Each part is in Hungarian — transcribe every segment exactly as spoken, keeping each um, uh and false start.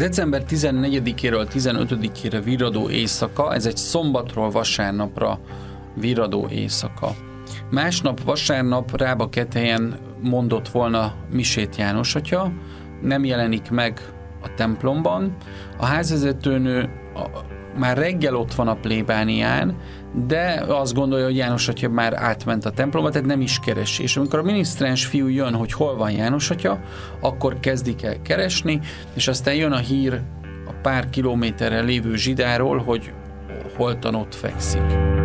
december tizennegyedikéről tizenötödikére virradó éjszaka, ez egy szombatról vasárnapra virradó éjszaka. Másnap vasárnap Rába-Kethelyen mondott volna misét János atya, nem jelenik meg a templomban. A házvezetőnő már reggel ott van a plébánián, de azt gondolja, hogy János atya már átment a templomba, tehát nem is keresi. És amikor a minisztráns fiú jön, hogy hol van János atya, akkor kezdik el keresni, és aztán jön a hír a pár kilométerre lévő zsidáról, hogy holtan ott fekszik.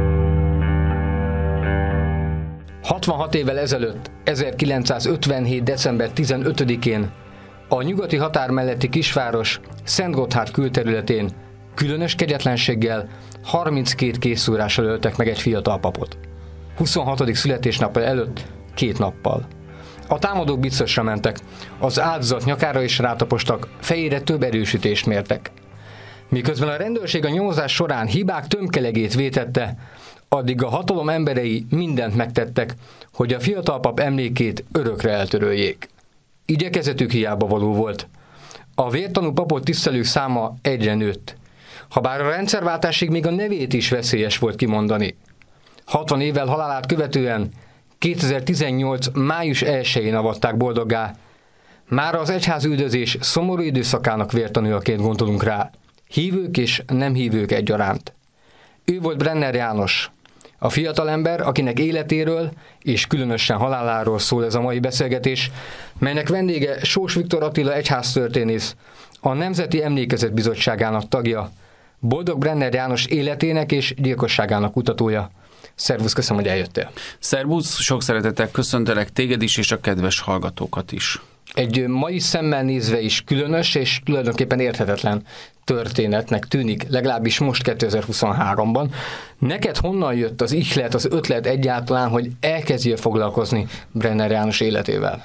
hatvanhat évvel ezelőtt, ezerkilencszázötvenhét. december tizenötödikén a nyugati határ melletti kisváros Szentgotthárd külterületén különös kegyetlenséggel harminckét készszúrással öltek meg egy fiatal papot. huszonhatodik születésnapja előtt két nappal. A támadók biztosra mentek, az áldozat nyakára is rátapostak, fejére több erősítést mértek. Miközben a rendőrség a nyomozás során hibák tömkelegét vétette, addig a hatalom emberei mindent megtettek, hogy a fiatal pap emlékét örökre eltöröljék. Igyekezetük hiába való volt. A vértanú papot tisztelők száma egyre nőtt. Habár a rendszerváltásig még a nevét is veszélyes volt kimondani. hatvan évvel halálát követően kétezer-tizennyolc. május elsején avatták boldoggá. Mára az egyházüldözés szomorú időszakának vértanújaként gondolunk rá. Hívők és nem hívők egyaránt. Ő volt Brenner János, a fiatalember, akinek életéről és különösen haláláról szól ez a mai beszélgetés, melynek vendége Sós Viktor Attila egyháztörténész, a Nemzeti Emlékezet Bizottságának tagja, Boldog Brenner János életének és gyilkosságának kutatója. Szervusz, köszönöm, hogy eljöttél. Szervusz, sok szeretettel köszöntelek téged is, és a kedves hallgatókat is. Egy mai szemmel nézve is különös és tulajdonképpen érthetetlen történetnek tűnik, legalábbis most kétezer-huszonháromban. Neked honnan jött az ihlet, az ötlet egyáltalán, hogy elkezdjél foglalkozni Brenner János életével?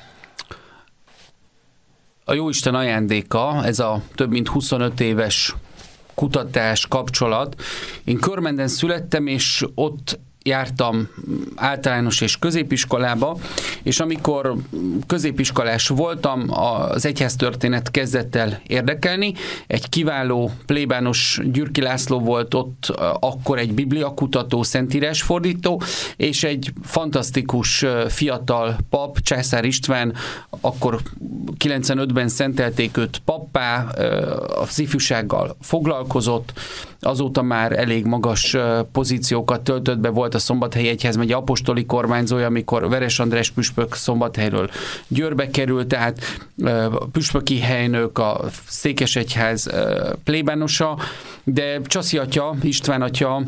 A Jóisten ajándéka, ez a több mint huszonöt éves kutatás, kapcsolat. Én Körmenden születtem, és ott jártam általános és középiskolába, és amikor középiskolás voltam, az egyháztörténet kezdett el érdekelni. Egy kiváló plébános Gyürki László volt ott akkor egy bibliakutató, szentírásfordító, és egy fantasztikus fiatal pap, Császár István, akkor kilencvenötben szentelték őt pappá, az ifjúsággal foglalkozott, azóta már elég magas pozíciókat töltött be, volt a Szombathelyi Egyházmegye apostoli kormányzója, amikor Veres András püspök Szombathelyről Győrbe került, tehát püspöki helynök, a Székesegyház plébánosa, de Csaszi atya, István atya,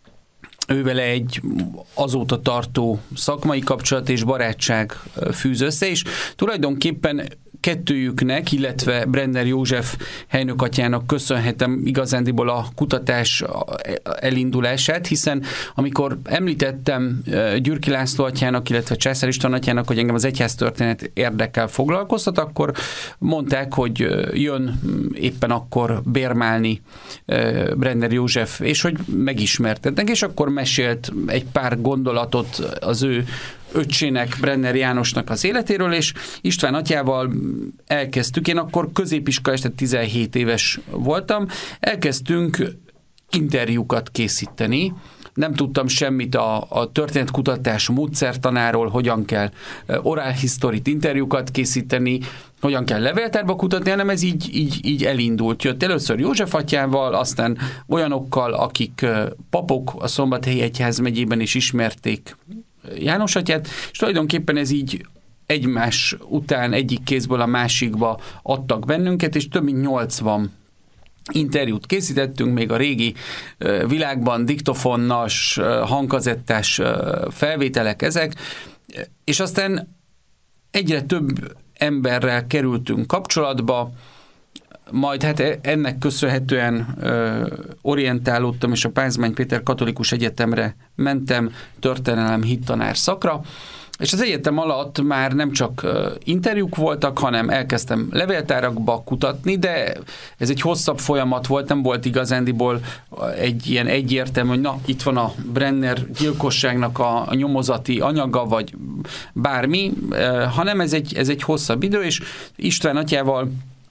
ővele egy azóta tartó szakmai kapcsolat és barátság fűz össze, és tulajdonképpen kettőjüknek, illetve Brenner József helynök atyának köszönhetem igazándiból a kutatás elindulását, hiszen amikor említettem Gyürki László atyának, illetve Császár István atyának, hogy engem az egyháztörténet érdekel, foglalkoztat, akkor mondták, hogy jön éppen akkor bérmálni Brenner József, és hogy megismertetnek, és akkor mesélt egy pár gondolatot az ő öccsének, Brenner Jánosnak az életéről, és István atyával elkezdtük, én akkor középiskolás, tehát tizenhét éves voltam, elkezdtünk interjúkat készíteni, nem tudtam semmit a, a történetkutatás módszertanáról, hogyan kell oral historit, interjúkat készíteni, hogyan kell levéltárba kutatni, hanem ez így, így, így elindult. Jött először József atyával, aztán olyanokkal, akik papok a Szombathelyi Egyházmegyében is ismerték János atyát, és tulajdonképpen ez így egymás után egyik kézből a másikba adtak bennünket, és több mint nyolcvan interjút készítettünk, még a régi világban diktofonnas, hangkazettás felvételek ezek, és aztán egyre több emberrel kerültünk kapcsolatba, majd hát ennek köszönhetően ö, orientálódtam, és a Pázmány Péter Katolikus Egyetemre mentem történelem hittanár szakra, és az egyetem alatt már nem csak ö, interjúk voltak, hanem elkezdtem levéltárakba kutatni, de ez egy hosszabb folyamat volt, nem volt igazándiból egy ilyen egyértelmű, hogy na, itt van a Brenner gyilkosságnak a, a nyomozati anyaga, vagy bármi, ö, hanem ez egy, ez egy hosszabb idő, és István atyával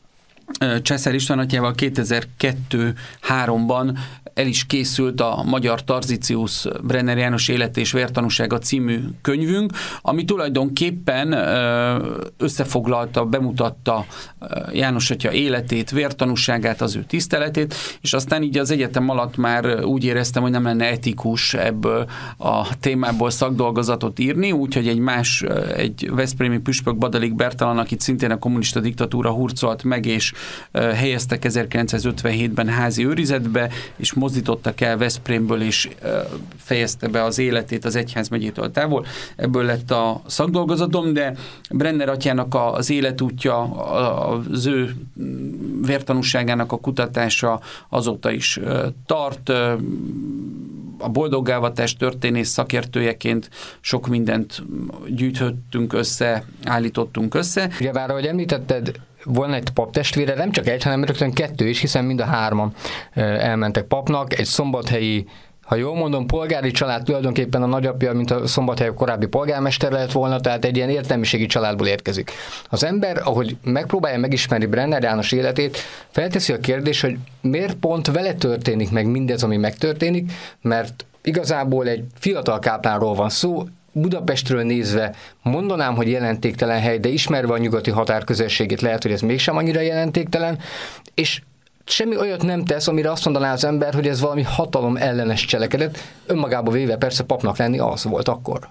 Császár István atyával kétezer-kettő-háromban el is készült a Magyar Tarzicius Brenner János élet és vértanúsága című könyvünk, ami tulajdonképpen összefoglalta, bemutatta János atya életét, vértanúságát, az ő tiszteletét, és aztán így az egyetem alatt már úgy éreztem, hogy nem lenne etikus ebből a témából szakdolgozatot írni, úgyhogy egy más, egy veszprémi püspök, Badalik Bertalan, akit szintén a kommunista diktatúra hurcolt meg, és helyeztek ezerkilencszázötvenhétben házi őrizetbe, és mozdítottak el Veszprémből, és fejezte be az életét az egyházmegyétől távol. Ebből lett a szakdolgozatom, de Brenner atyának az életútja, az ő vértanúságának a kutatása azóta is tart. A boldoggávatás történész szakértőjeként sok mindent gyűjtöttünk össze, állítottunk össze. Ugye bár, ahogy említetted, volna egy paptestvére, nem csak egy, hanem rögtön kettő is, hiszen mind a hárman elmentek papnak. Egy szombathelyi, ha jól mondom, polgári család, tulajdonképpen a nagyapja, mint a Szombathely korábbi polgármester lett volna, tehát egy ilyen értelmiségi családból érkezik. Az ember, ahogy megpróbálja megismerni Brenner János életét, felteszi a kérdést, hogy miért pont vele történik meg mindez, ami megtörténik, mert igazából egy fiatal káplánról van szó, Budapestről nézve mondanám, hogy jelentéktelen hely, de ismerve a nyugati határ közelségét lehet, hogy ez mégsem annyira jelentéktelen, és semmi olyat nem tesz, amire azt mondaná az ember, hogy ez valami hatalom ellenes cselekedet. Önmagába véve persze papnak lenni az volt akkor.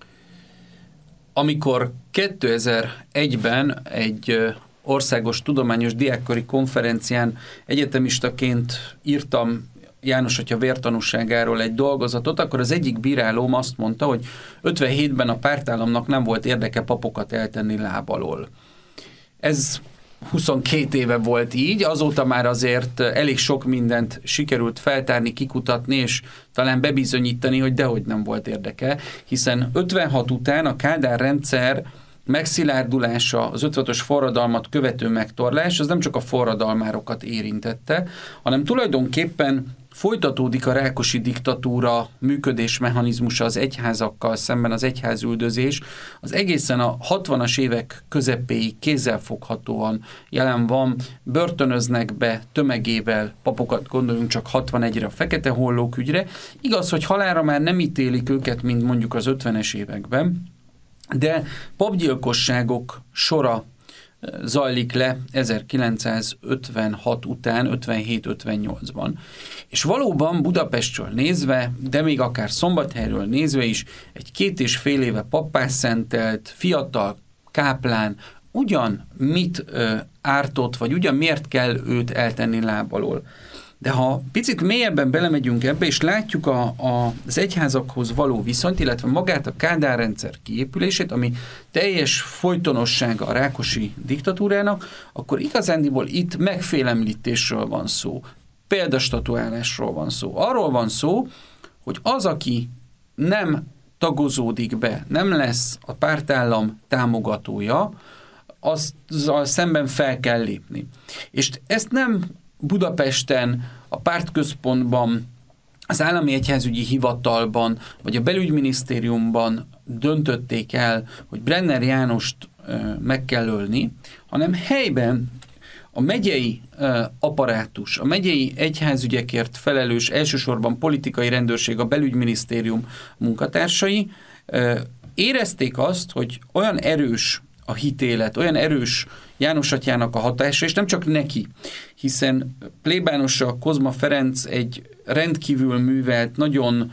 Amikor kétezer-egyben egy országos tudományos diákkori konferencián egyetemistaként írtam János atya vértanúságáról egy dolgozatot, akkor az egyik bírálóm azt mondta, hogy ötvenhétben a pártállamnak nem volt érdeke papokat eltenni láb alól. Ez huszonkét éve volt így, azóta már azért elég sok mindent sikerült feltárni, kikutatni, és talán bebizonyítani, hogy dehogy nem volt érdeke, hiszen ötvenhat után a Kádár rendszer megszilárdulása, az ötvenhatos forradalmat követő megtorlás, az nem csak a forradalmárokat érintette, hanem tulajdonképpen folytatódik a Rákosi diktatúra működésmechanizmusa az egyházakkal szemben, az egyházüldözés. Az egészen a hatvanas évek közepéig kézzelfoghatóan jelen van, börtönöznek be tömegével papokat, gondoljunk csak hatvanegyre a Fekete Hollók ügyre. Igaz, hogy halálra már nem ítélik őket, mint mondjuk az ötvenes években, de papgyilkosságok sora zajlik le ezerkilencszázötvenhat után, ötvenhét-ötvennyolcban. És valóban Budapestről nézve, de még akár Szombathelyről nézve is, egy két és fél éve pappá szentelt, fiatal káplán ugyan mit ö, ártott, vagy ugyan miért kell őt eltenni láb alól. De ha picit mélyebben belemegyünk ebbe, és látjuk a, a, az egyházakhoz való viszonyt, illetve magát a Kádár rendszer kiépülését, ami teljes folytonossága a Rákosi diktatúrának, akkor igazándiból itt megfélemlítésről van szó, példastatuálásról van szó. Arról van szó, hogy az, aki nem tagozódik be, nem lesz a pártállam támogatója, azzal szemben fel kell lépni. És ezt nem Budapesten, a pártközpontban, az állami egyházügyi hivatalban, vagy a belügyminisztériumban döntötték el, hogy Brenner Jánost ö, meg kell ölni, hanem helyben a megyei ö, apparátus, a megyei egyházügyekért felelős, elsősorban politikai rendőrség, a belügyminisztérium munkatársai ö, érezték azt, hogy olyan erős a hitélet, olyan erős János atyának a hatása, és nem csak neki, hiszen plébánosa Kozma Ferenc egy rendkívül művelt, nagyon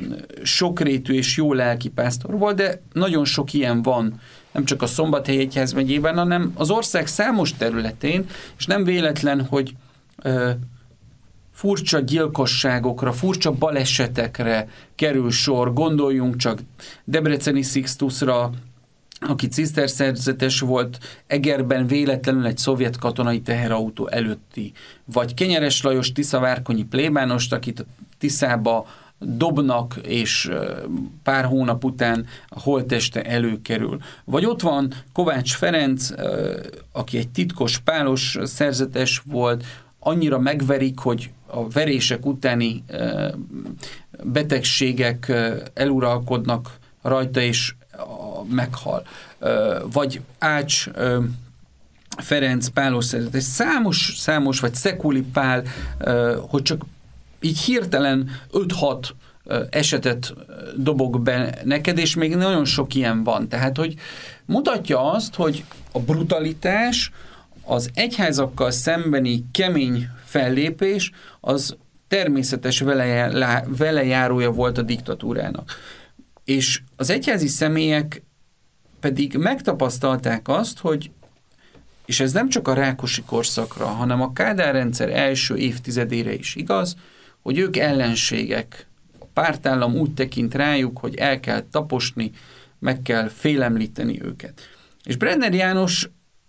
sokrétű és jó lelkipásztor volt, de nagyon sok ilyen van, nem csak a Szombathely egyházmegyében, hanem az ország számos területén, és nem véletlen, hogy ö, furcsa gyilkosságokra, furcsa balesetekre kerül sor, gondoljunk csak Debreceni Sixtusra, aki ciszterszerzetes volt, Egerben véletlenül egy szovjet katonai teherautó előtti, vagy Kenyeres Lajos tiszavárkonyi plébánost, akit Tiszába dobnak, és pár hónap után a holtteste előkerül. Vagy ott van Kovács Ferenc, aki egy titkos pálos szerzetes volt, annyira megverik, hogy a verések utáni betegségek eluralkodnak rajta, és meghal. Vagy Ács Ferenc Pálos szerzetes, számos, számos, vagy Szekuli Pál, hogy csak így hirtelen öt-hat esetet dobok be neked, és még nagyon sok ilyen van. Tehát, hogy mutatja azt, hogy a brutalitás, az egyházakkal szembeni kemény fellépés, az természetes velejárója volt a diktatúrának. És az egyházi személyek pedig megtapasztalták azt, hogy, és ez nem csak a Rákosi korszakra, hanem a Kádár rendszer első évtizedére is igaz, hogy ők ellenségek. A pártállam úgy tekint rájuk, hogy el kell taposni, meg kell félemlíteni őket. És Brenner János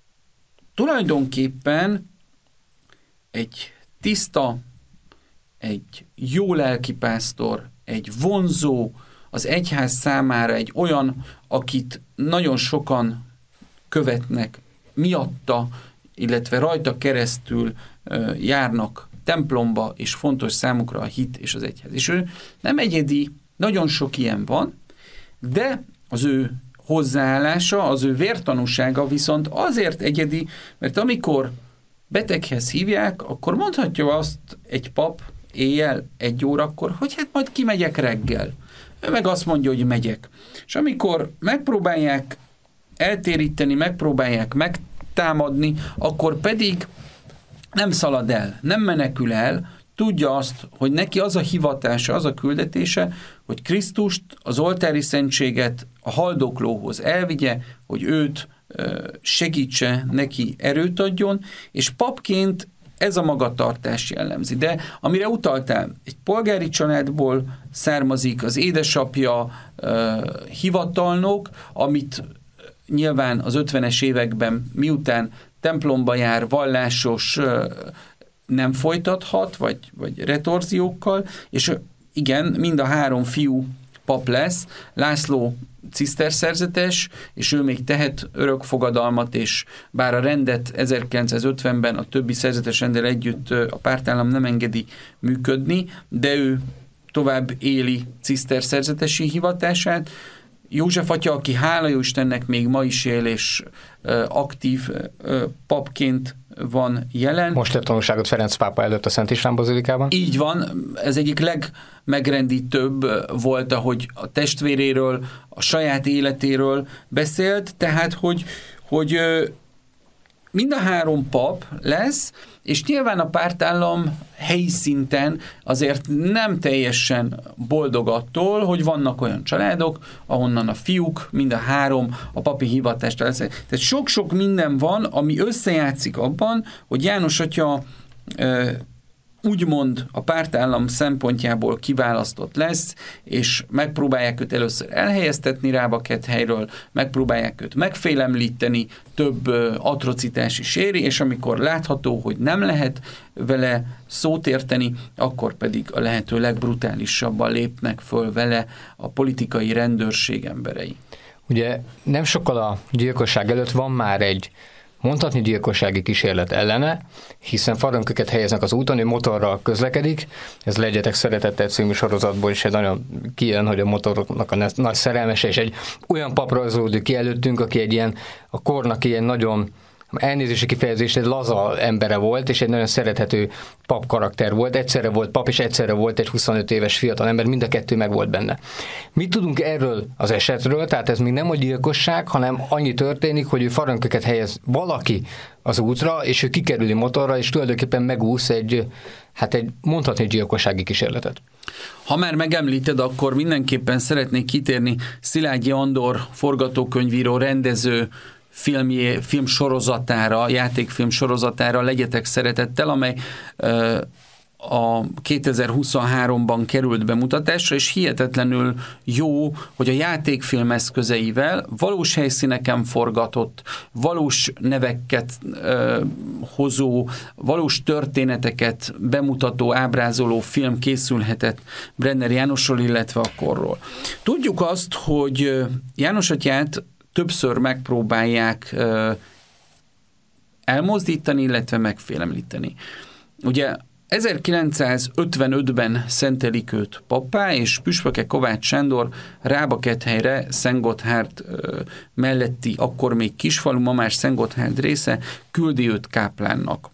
tulajdonképpen egy tiszta, egy jó lelkipásztor, egy vonzó, az egyház számára egy olyan, akit nagyon sokan követnek miatta, illetve rajta keresztül járnak templomba, és fontos számukra a hit és az egyház. És ő nem egyedi, nagyon sok ilyen van, de az ő hozzáállása, az ő vértanúsága viszont azért egyedi, mert amikor beteghez hívják, akkor mondhatja azt egy pap éjjel, egy órakor, hogy hát majd kimegyek reggel. Ő meg azt mondja, hogy megyek. És amikor megpróbálják eltéríteni, megpróbálják megtámadni, akkor pedig nem szalad el, nem menekül el, tudja azt, hogy neki az a hivatása, az a küldetése, hogy Krisztust, az oltári szentséget a haldoklóhoz elvigye, hogy őt segítse, neki erőt adjon, és papként ez a magatartás jellemzi. De amire utaltál, egy polgári családból származik, az édesapja uh, hivatalnok, amit nyilván az ötvenes években, miután templomba jár, vallásos, uh, nem folytathat, vagy, vagy retorziókkal, és igen, mind a három fiú pap lesz. László ciszterszerzetes, és ő még tehet örökfogadalmat, és bár a rendet ezerkilencszázötvenben a többi szerzetes renddel együtt a pártállam nem engedi működni, de ő tovább éli ciszterszerzetesi hivatását. József atya, aki hála jó Istennek még ma is él, és aktív papként van jelen. Most tett tanúságot Ferenc pápa előtt a Szent István bazilikában. Így van, ez egyik legmegrendítőbb volt, ahogy a testvéréről, a saját életéről beszélt, tehát, hogy, hogy mind a három pap lesz, és nyilván a pártállam helyi szinten azért nem teljesen boldog attól, hogy vannak olyan családok, ahonnan a fiúk, mind a három a papi hivatást lesz. Tehát sok-sok minden van, ami összejátszik abban, hogy János atya úgymond a pártállam szempontjából kiválasztott lesz, és megpróbálják őt először elhelyeztetni Rábakethelyről, megpróbálják őt megfélemlíteni, több atrocitás is éri, és amikor látható, hogy nem lehet vele szót érteni, akkor pedig a lehető legbrutálisabban lépnek föl vele a politikai rendőrség emberei. Ugye nem sokkal a gyilkosság előtt van már egy mondhatni gyilkossági kísérlet ellene, hiszen farönköket helyeznek az úton, ő motorral közlekedik, ez Legyetek szeretettel című sorozatból is egy nagyon kijön, hogy a motoroknak a nagy szerelmese, és egy olyan pap rajzolódik ki előttünk, aki egy ilyen, a kornak ilyen nagyon elnézési kifejezés, egy laza embere volt, és egy nagyon szerethető pap karakter volt. Egyszerre volt pap, és egyszerre volt egy huszonöt éves fiatal ember, mind a kettő meg volt benne. Mit tudunk erről az esetről? Tehát ez még nem a gyilkosság, hanem annyi történik, hogy ő farönköket helyez valaki az útra, és ő kikerüli motorra, és tulajdonképpen megúsz egy, hát egy mondhatni gyilkossági kísérletet. Ha már megemlíted, akkor mindenképpen szeretnék kitérni Szilágyi Andor forgatókönyvíró, rendező filmjé, film sorozatára, játékfilm sorozatára, Legyetek szeretettel, amely uh, a kétezer-huszonháromban került bemutatásra, és hihetetlenül jó, hogy a játékfilm eszközeivel valós helyszíneken forgatott, valós neveket uh, hozó, valós történeteket bemutató, ábrázoló film készülhetett Brenner Jánosról, illetve a korról. Tudjuk azt, hogy János atyát többször megpróbálják uh, elmozdítani, illetve megfélemlíteni. Ugye ezerkilencszázötvenötben szentelik őt pappá, és püspöke Kovács Sándor Rábakethelyre, Szentgotthárd melletti, akkor még kisfalu, ma már Szentgotthárd része, küldi őt káplánnak.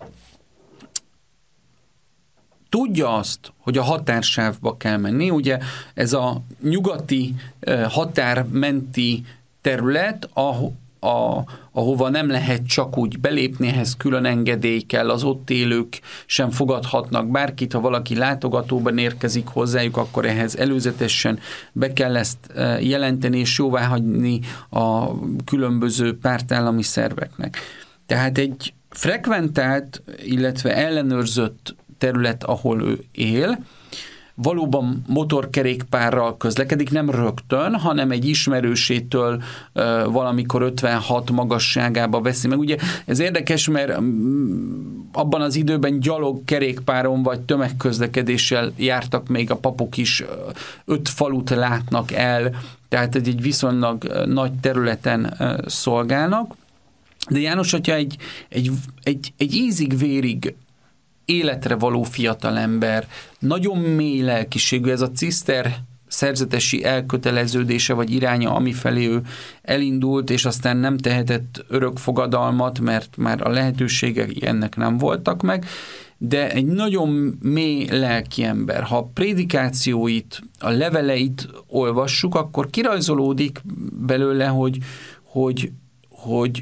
Tudja azt, hogy a határsávba kell menni, ugye ez a nyugati határmenti terület, ahol A, ahova nem lehet csak úgy belépni, ehhez külön engedély kell, az ott élők sem fogadhatnak bárkit, ha valaki látogatóban érkezik hozzájuk, akkor ehhez előzetesen be kell ezt jelenteni és jóváhagyni a különböző pártállami szerveknek. Tehát egy frekventált, illetve ellenőrzött terület, ahol ő él, valóban motorkerékpárral közlekedik, nem rögtön, hanem egy ismerősétől uh, valamikor ötvenhat magasságába veszi meg. Ugye ez érdekes, mert abban az időben gyalog kerékpáron vagy tömegközlekedéssel jártak még a papok is, öt falut látnak el, tehát egy viszonylag nagy területen uh, szolgálnak. De János atya egy, egy, egy, egy ízig-vérig életre való fiatalember, nagyon mély lelkiségű, ez a ciszter szerzetesi elköteleződése vagy iránya, amifelé ő elindult, és aztán nem tehetett örök fogadalmat, mert már a lehetőségek ennek nem voltak meg, de egy nagyon mély lelki ember. Ha a prédikációit, a leveleit olvassuk, akkor kirajzolódik belőle, hogy, hogy, hogy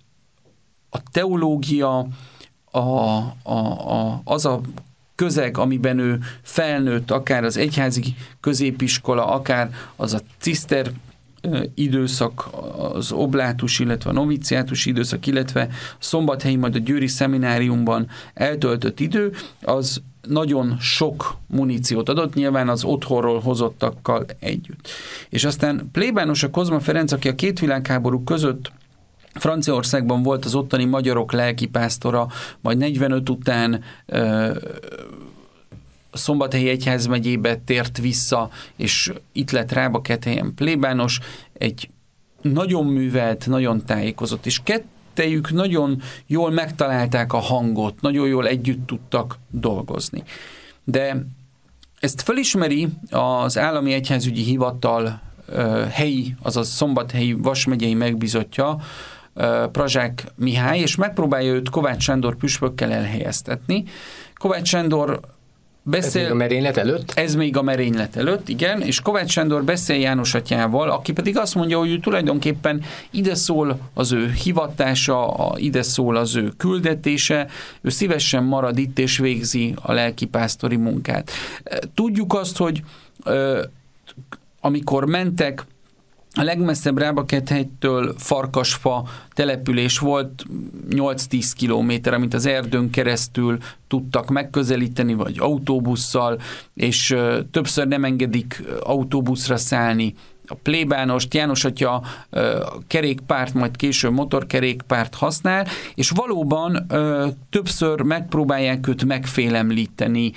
a teológia, A, a, a, az a közeg, amiben ő felnőtt, akár az egyházi középiskola, akár az a ciszter időszak, az oblátus, illetve a noviciátus időszak, illetve a szombathelyi, majd a győri szemináriumban eltöltött idő, az nagyon sok muníciót adott, nyilván az otthonról hozottakkal együtt. És aztán plébános a Kozma Ferenc, aki a két világháború között Franciaországban volt az ottani magyarok lelkipásztora, majd negyvenöt után ö, Szombathelyi egyházmegyébe tért vissza, és itt lett Rábakethelyen plébános, egy nagyon művelt, nagyon tájékozott, és kettejük nagyon jól megtalálták a hangot, nagyon jól együtt tudtak dolgozni. De ezt felismeri az Állami Egyházügyi Hivatal ö, helyi, azaz Szombathelyi vasmegyei megbízottja, Prazsák Mihály, és megpróbálja őt Kovács Sándor püspökkel elhelyeztetni. Kovács Sándor beszél... Ez még a merénylet előtt? Ez még a merénylet előtt, igen, és Kovács Sándor beszél János atyával, aki pedig azt mondja, hogy ő tulajdonképpen ide szól az ő hivatása, ide szól az ő küldetése, ő szívesen marad itt és végzi a lelkipásztori munkát. Tudjuk azt, hogy amikor mentek, a legmesszebb Rábakethelytől Farkasfa település volt, nyolc-tíz kilométer, amit az erdőn keresztül tudtak megközelíteni, vagy autóbusszal, és többször nem engedik autóbuszra szállni a plébánost. János atya kerékpárt, majd később motorkerékpárt használ, és valóban többször megpróbálják őt megfélemlíteni,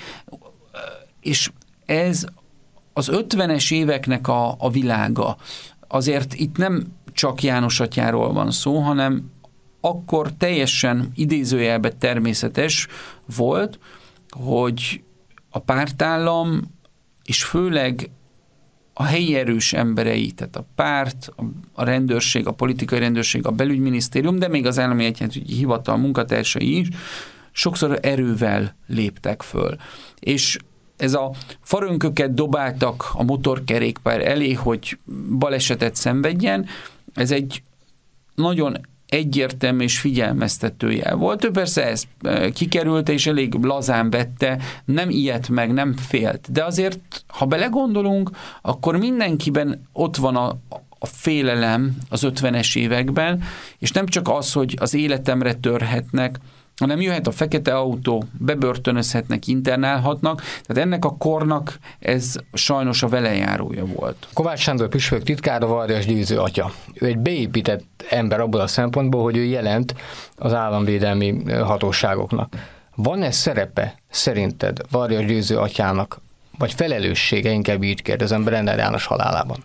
és ez az ötvenes éveknek a, a világa. Azért itt nem csak János atyáról van szó, hanem akkor teljesen idézőjelben természetes volt, hogy a pártállam, és főleg a helyi erős emberei, tehát a párt, a rendőrség, a politikai rendőrség, a belügyminisztérium, de még az Állami Egyházügyi Hivatal munkatársai is sokszor erővel léptek föl. És ez a farönköket dobáltak a motorkerékpár elé, hogy balesetet szenvedjen, ez egy nagyon egyértelmű és figyelmeztető jel volt. Ő persze ezt kikerülte, és elég lazán vette, nem ijedt meg, nem félt. De azért, ha belegondolunk, akkor mindenkiben ott van a, a félelem az ötvenes években, és nem csak az, hogy az életemre törhetnek, hanem jöhet a fekete autó, bebörtönözhetnek, internálhatnak, tehát ennek a kornak ez sajnos a velejárója volt. Kovács Sándor püspök titkára, Varjas Győző atya. Ő egy beépített ember abból a szempontból, hogy ő jelent az államvédelmi hatóságoknak. Van-e szerepe szerinted Varjas Győző atyának, vagy felelőssége, inkább így kérdezem, Brenner János halálában?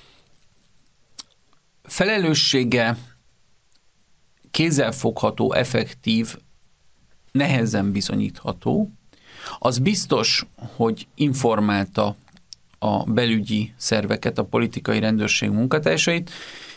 Felelőssége kézzelfogható, effektív, nehezen bizonyítható. Az biztos, hogy informálta a belügyi szerveket, a politikai rendőrség munkatársait.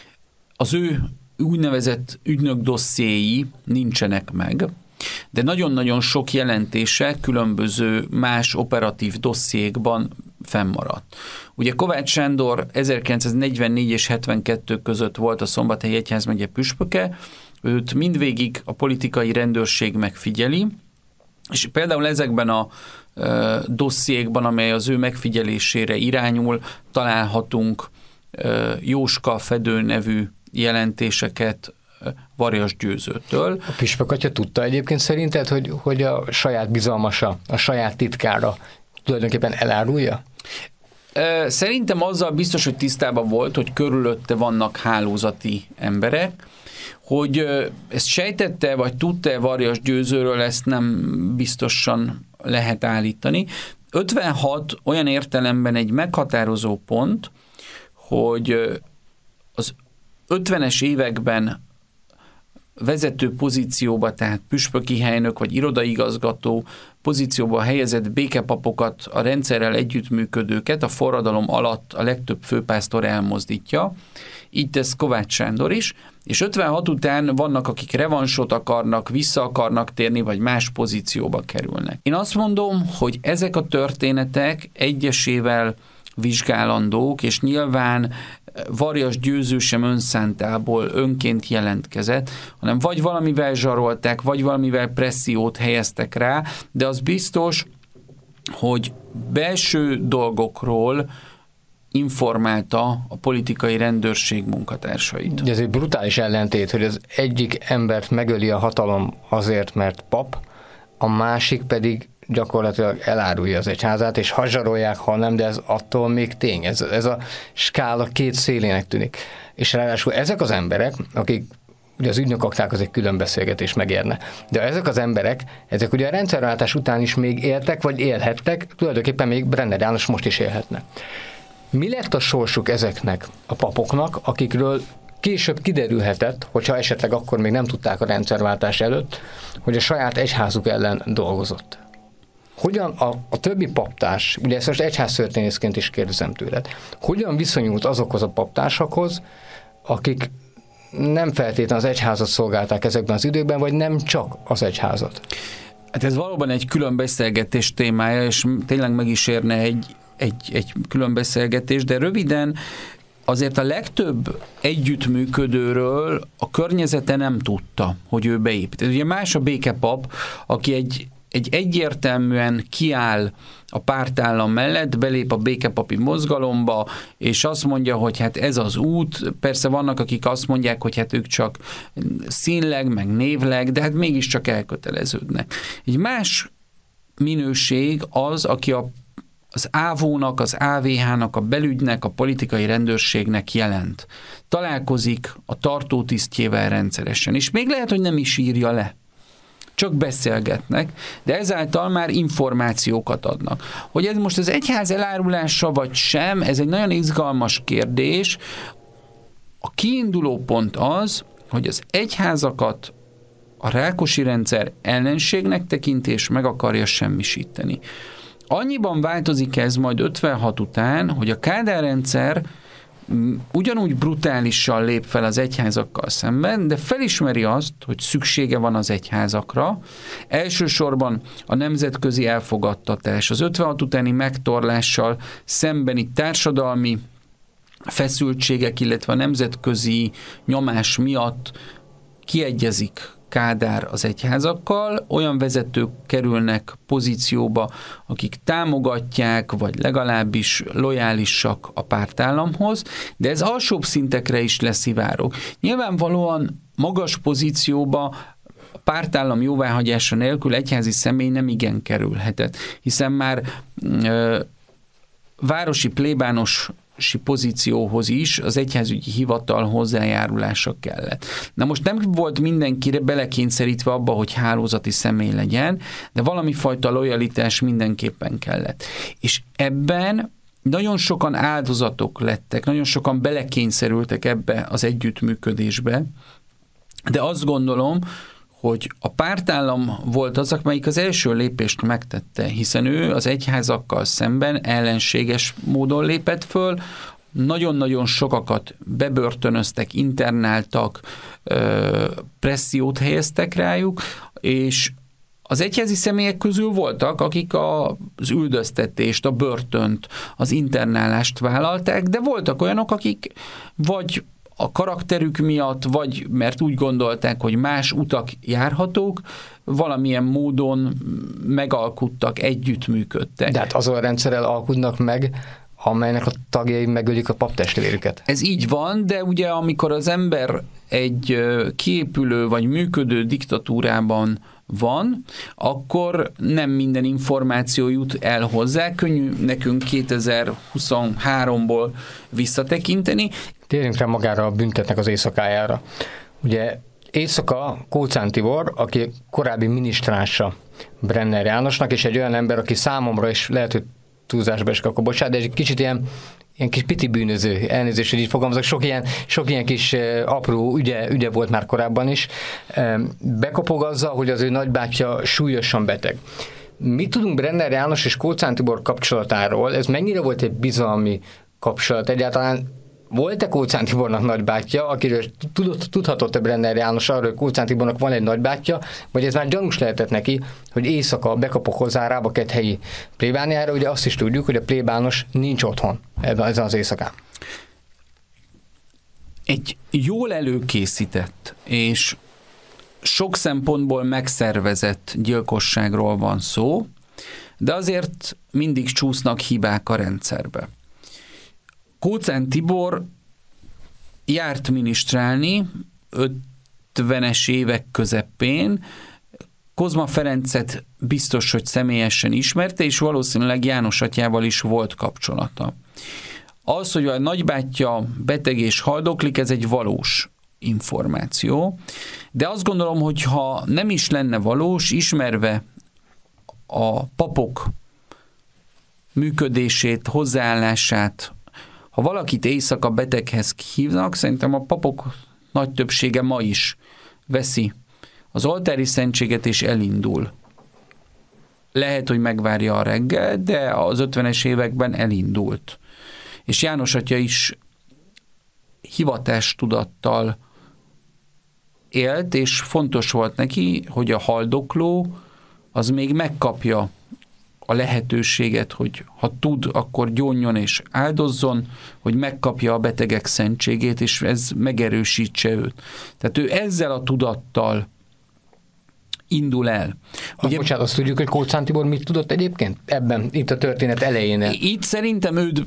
Az ő úgynevezett ügynök dossziéi nincsenek meg, de nagyon-nagyon sok jelentése különböző más operatív dossziékban fennmaradt. Ugye Kovács Sándor ezerkilencszáznegyvennégy és hetvenkettő között volt a Szombathelyi egyházmegye püspöke, őt mindvégig a politikai rendőrség megfigyeli, és például ezekben a e, dossziékban, amely az ő megfigyelésére irányul, találhatunk e, Jóska Fedő nevű jelentéseket Varjas Győzőtől. A püspök atya tudta egyébként szerinted, hogy, hogy a saját bizalmasa, a saját titkára tulajdonképpen elárulja? Szerintem azzal biztos, hogy tisztában volt, hogy körülötte vannak hálózati emberek, hogy ezt sejtette, vagy tudta Varjas Győzőről, ezt nem biztosan lehet állítani. ötvenhat olyan értelemben egy meghatározó pont, hogy az ötvenes években vezető pozícióba, tehát püspöki helynök vagy irodaigazgató pozícióba helyezett békepapokat, a rendszerrel együttműködőket a forradalom alatt a legtöbb főpásztor elmozdítja. Így tesz Kovács Sándor is, és ötvenhat után vannak, akik revansot akarnak, vissza akarnak térni, vagy más pozícióba kerülnek. Én azt mondom, hogy ezek a történetek egyesével vizsgálandók, és nyilván Varjas Győző sem önszántából önként jelentkezett, hanem vagy valamivel zsarolták, vagy valamivel pressziót helyeztek rá, de az biztos, hogy belső dolgokról informálta a politikai rendőrség munkatársait. Ez egy brutális ellentét, hogy az egyik embert megöli a hatalom azért, mert pap, a másik pedig gyakorlatilag elárulja az egyházát, és ha zsarolják, ha nem, de ez attól még tény. Ez, ez a skála két szélének tűnik. És ráadásul ezek az emberek, akik ugye az ügynökakták, az egy külön beszélgetés megérne, de ezek az emberek, ezek ugye a rendszerváltás után is még éltek, vagy élhettek, tulajdonképpen még Brenner János most is élhetne. Mi lett a sorsuk ezeknek a papoknak, akikről később kiderülhetett, hogyha esetleg akkor még nem tudták a rendszerváltás előtt, hogy a saját egyházuk ellen dolgozott? Hogyan a, a többi paptárs, ugye ezt most egyháztörténészként is kérdezem tőled, hogyan viszonyult azokhoz a paptársakhoz, akik nem feltétlenül az egyházat szolgálták ezekben az időkben, vagy nem csak az egyházat? Hát ez valóban egy külön beszélgetés témája, és tényleg meg is érne egy, egy, egy külön beszélgetés, de röviden azért a legtöbb együttműködőről a környezete nem tudta, hogy ő beépít. Ugye más a békepap, aki egy egy egyértelműen kiáll a pártállam mellett, belép a békepapi mozgalomba, és azt mondja, hogy hát ez az út. Persze vannak, akik azt mondják, hogy hát ők csak színleg, meg névleg, de hát mégiscsak elköteleződnek. Egy más minőség az, aki a, az ávónak, az á vé há-nak, a belügynek, a politikai rendőrségnek jelent. Találkozik a tartótisztjével rendszeresen, és még lehet, hogy nem is írja le. Csak beszélgetnek, de ezáltal már információkat adnak. Hogy ez most az egyház elárulása vagy sem, ez egy nagyon izgalmas kérdés. A kiinduló pont az, hogy az egyházakat a Rákosi rendszer ellenségnek tekinti és meg akarja semmisíteni. Annyiban változik ez majd ötvenhat után, hogy a Kádár rendszer ugyanúgy brutálisan lép fel az egyházakkal szemben, de felismeri azt, hogy szüksége van az egyházakra. Elsősorban a nemzetközi elfogadtatás, az ötvenhat utáni megtorlással szembeni társadalmi feszültségek, illetve a nemzetközi nyomás miatt kiegyezik Kádár az egyházakkal, olyan vezetők kerülnek pozícióba, akik támogatják, vagy legalábbis lojálisak a pártállamhoz, de ez alsóbb szintekre is leszivárog. Nyilvánvalóan magas pozícióba a pártállam jóváhagyása nélkül egyházi személy nem igen kerülhetett, hiszen már ö, városi plébános pozícióhoz is az egyházügyi hivatal hozzájárulása kellett. Na most nem volt mindenkire belekényszerítve abba, hogy hálózati személy legyen, de valami fajta lojalitás mindenképpen kellett. És ebben nagyon sokan áldozatok lettek, nagyon sokan belekényszerültek ebbe az együttműködésbe, de azt gondolom, hogy a pártállam volt az, amelyik az első lépést megtette, hiszen ő az egyházakkal szemben ellenséges módon lépett föl, nagyon-nagyon sokakat bebörtönöztek, internáltak, pressziót helyeztek rájuk, és az egyházi személyek közül voltak, akik az üldöztetést, a börtönt, az internálást vállalták, de voltak olyanok, akik vagy a karakterük miatt, vagy mert úgy gondolták, hogy más utak járhatók, valamilyen módon megalkuttak, együttműködtek. De hát azon a rendszerrel alkudnak meg, amelynek a tagjai megölik a paptestvérüket. Ez így van, de ugye amikor az ember egy kiépülő vagy működő diktatúrában van, akkor nem minden információ jut el hozzá. Könnyű nekünk kétezer-huszonháromból visszatekinteni. Térjünk rá magára a büntetnek az éjszakájára. Ugye éjszaka Kóczán Tibor, aki korábbi minisztránsa Brenner Jánosnak, és egy olyan ember, aki számomra is lehet, hogy túlzásba esik, akkor bocsánat, de egy kicsit ilyen, ilyen kis piti bűnöző, elnézést, hogy így fogalmazok, sok ilyen, sok ilyen kis apró ügye, ügye volt már korábban is. Bekopog azzal, hogy az ő nagybátyja súlyosan beteg. Mit tudunk Brenner János és Kóczán Tibor kapcsolatáról? Ez mennyire volt egy bizalmi kapcsolat? Egyáltalán volt-e Kóczán Tibornak nagybátyja, akiről tudott, tudhatott-e Brenner János arról, hogy Kóczán Tibornak van egy nagybátyja, vagy ez már gyanús lehetett neki, hogy éjszaka bekapok hozzá Rábakethelyi plébániára, ugye azt is tudjuk, hogy a plébános nincs otthon ebben, ezen az éjszakán. Egy jól előkészített és sok szempontból megszervezett gyilkosságról van szó, de azért mindig csúsznak hibák a rendszerbe. Kóczán Tibor járt minisztrálni ötvenes évek közepén, Kozma Ferencet biztos, hogy személyesen ismerte, és valószínűleg János atyával is volt kapcsolata. Az, hogy a nagybátyja beteg és haldoklik, ez egy valós információ, de azt gondolom, hogy ha nem is lenne valós, ismerve a papok működését, hozzáállását, ha valakit éjszaka beteghez hívnak, szerintem a papok nagy többsége ma is veszi az oltári szentséget és elindul. Lehet, hogy megvárja a reggel, de az ötvenes években elindult. És János atya is hivatástudattal élt, és fontos volt neki, hogy a haldokló az még megkapja a lehetőséget, hogy ha tud, akkor gyónjon és áldozzon, hogy megkapja a betegek szentségét, és ez megerősítse őt. Tehát ő ezzel a tudattal indul el. Ugye, bocsánat, azt tudjuk, hogy Kóczán Tibor mit tudott egyébként ebben, itt a történet elején? Itt szerintem őt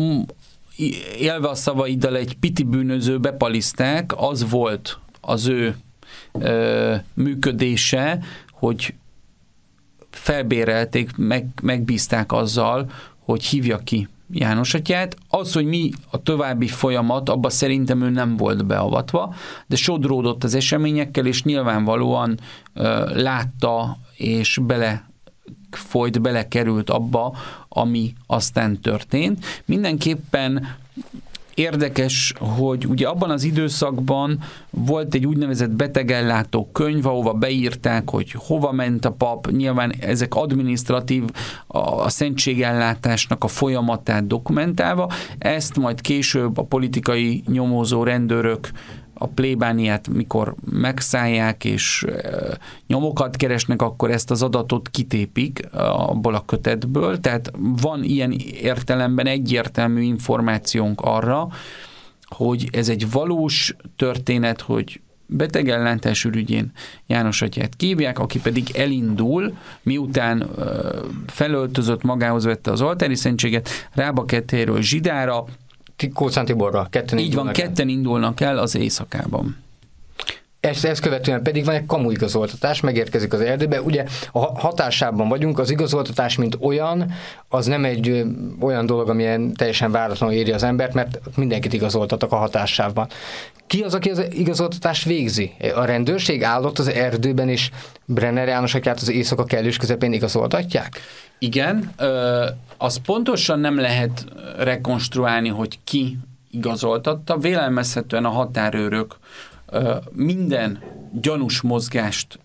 élve a szavaiddal egy piti bűnöző bepaliszták, az volt az ő ö, működése, hogy felbérelték, meg, megbízták azzal, hogy hívja ki János atyát. Az, hogy mi a további folyamat, abban szerintem ő nem volt beavatva, de sodródott az eseményekkel, és nyilvánvalóan ö, látta, és bele folyt, belekerült abba, ami aztán történt. Mindenképpen érdekes, hogy ugye abban az időszakban volt egy úgynevezett betegellátó könyv, ahova beírták, hogy hova ment a pap, nyilván ezek adminisztratív, a szentségellátásnak a folyamatát dokumentálva, ezt majd később a politikai nyomozó rendőrök a plébániát, mikor megszállják és nyomokat keresnek, akkor ezt az adatot kitépik abból a kötetből. Tehát van ilyen értelemben egyértelmű információnk arra, hogy ez egy valós történet, hogy betegellátás ürügyén János atyát kívják, aki pedig elindul, miután felöltözött, magához vette az oltári szentséget, Rábakethelyről Zsidára, Kóczán Tiborra. Ketten Így van, ketten indulnak el az éjszakában. Ezt, ezt követően pedig van egy kamuigazoltatás, megérkezik az erdőbe. Ugye a hatásában vagyunk, az igazoltatás, mint olyan, az nem egy ö, olyan dolog, amilyen teljesen váratlanul éri az embert, mert mindenkit igazoltatok a hatásában. Ki az, aki az igazoltatást végzi? A rendőrség állott az erdőben, és Brenner János atyát az éjszaka kellős közepén igazoltatják? Igen, ö, az pontosan nem lehet rekonstruálni, hogy ki igazoltatta. Vélelmezhetően a határőrök minden gyanús mozgást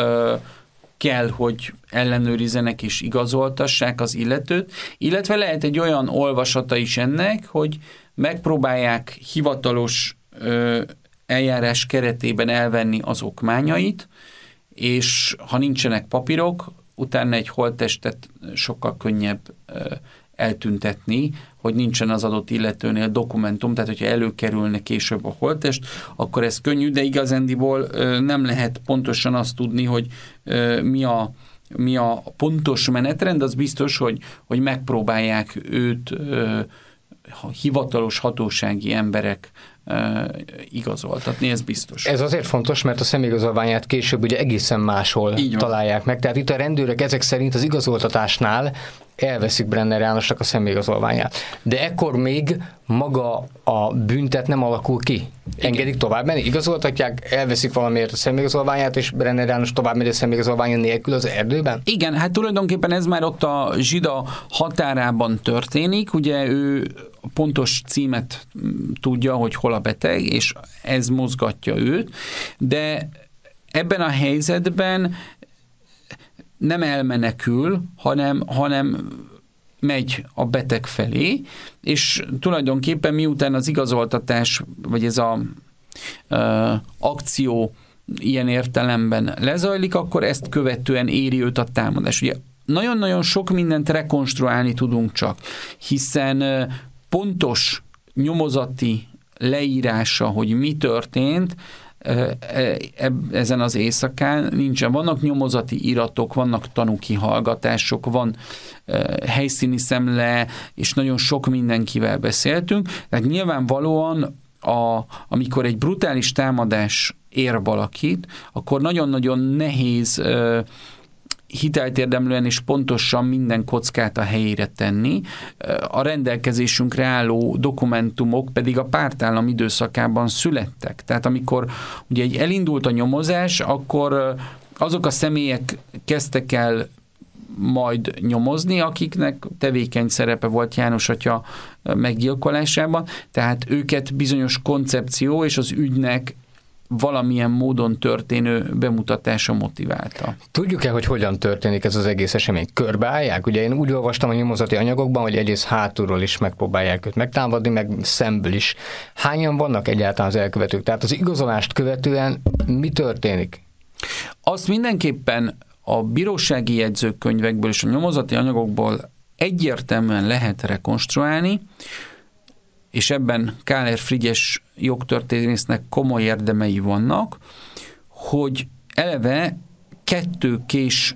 kell, hogy ellenőrizzenek és igazoltassák az illetőt, illetve lehet egy olyan olvasata is ennek, hogy megpróbálják hivatalos eljárás keretében elvenni az okmányait, és ha nincsenek papírok, utána egy holttestet sokkal könnyebb eltüntetni, hogy nincsen az adott illetőnél dokumentum, tehát hogyha előkerülne később a holttest, akkor ez könnyű, de igazándiból nem lehet pontosan azt tudni, hogy mi a, mi a pontos menetrend, az biztos, hogy, hogy megpróbálják őt hivatalos hatósági emberek igazoltatni, ez biztos. Ez azért fontos, mert a személyigazolványát később ugye egészen máshol találják meg. Tehát itt a rendőrök ezek szerint az igazoltatásnál elveszik Brenner Jánosnak a személyigazolványát. De ekkor még maga a büntet nem alakul ki. Engedik tovább menni, igazoltatják, elveszik valamiért a személyigazolványát, és Brenner János tovább megy a személyigazolványa nélkül az erdőben? Igen, hát tulajdonképpen ez már ott a Zsida határában történik, ugye ő pontos címet tudja, hogy hol a beteg, és ez mozgatja őt, de ebben a helyzetben nem elmenekül, hanem, hanem megy a beteg felé, és tulajdonképpen miután az igazoltatás, vagy ez a ö, akció ilyen értelemben lezajlik, akkor ezt követően éri őt a támadás. Ugye nagyon-nagyon sok mindent rekonstruálni tudunk csak, hiszen ö, pontos nyomozati leírása, hogy mi történt, ezen az éjszakán nincsen. Vannak nyomozati iratok, vannak tanúkihallgatások, van helyszíni szemle, és nagyon sok mindenkivel beszéltünk. Tehát nyilvánvalóan, a, amikor egy brutális támadás ér valakit, akkor nagyon-nagyon nehéz hitelt érdemlően és pontosan minden kockát a helyére tenni. A rendelkezésünkre álló dokumentumok pedig a pártállam időszakában születtek. Tehát amikor ugye egy elindult a nyomozás, akkor azok a személyek kezdtek el majd nyomozni, akiknek tevékeny szerepe volt János atya meggyilkolásában, tehát őket bizonyos koncepció és az ügynek valamilyen módon történő bemutatása motiválta. Tudjuk-e, hogy hogyan történik ez az egész esemény? Körbeállják? Ugye én úgy olvastam a nyomozati anyagokban, hogy egyrészt hátulról is megpróbálják őt megtámadni, meg szemből is. Hányan vannak egyáltalán az elkövetők? Tehát az igazolást követően mi történik? Azt mindenképpen a bírósági jegyzőkönyvekből és a nyomozati anyagokból egyértelműen lehet rekonstruálni, és ebben Káler Frigyes jogtörténésznek komoly érdemei vannak, hogy eleve kettő kés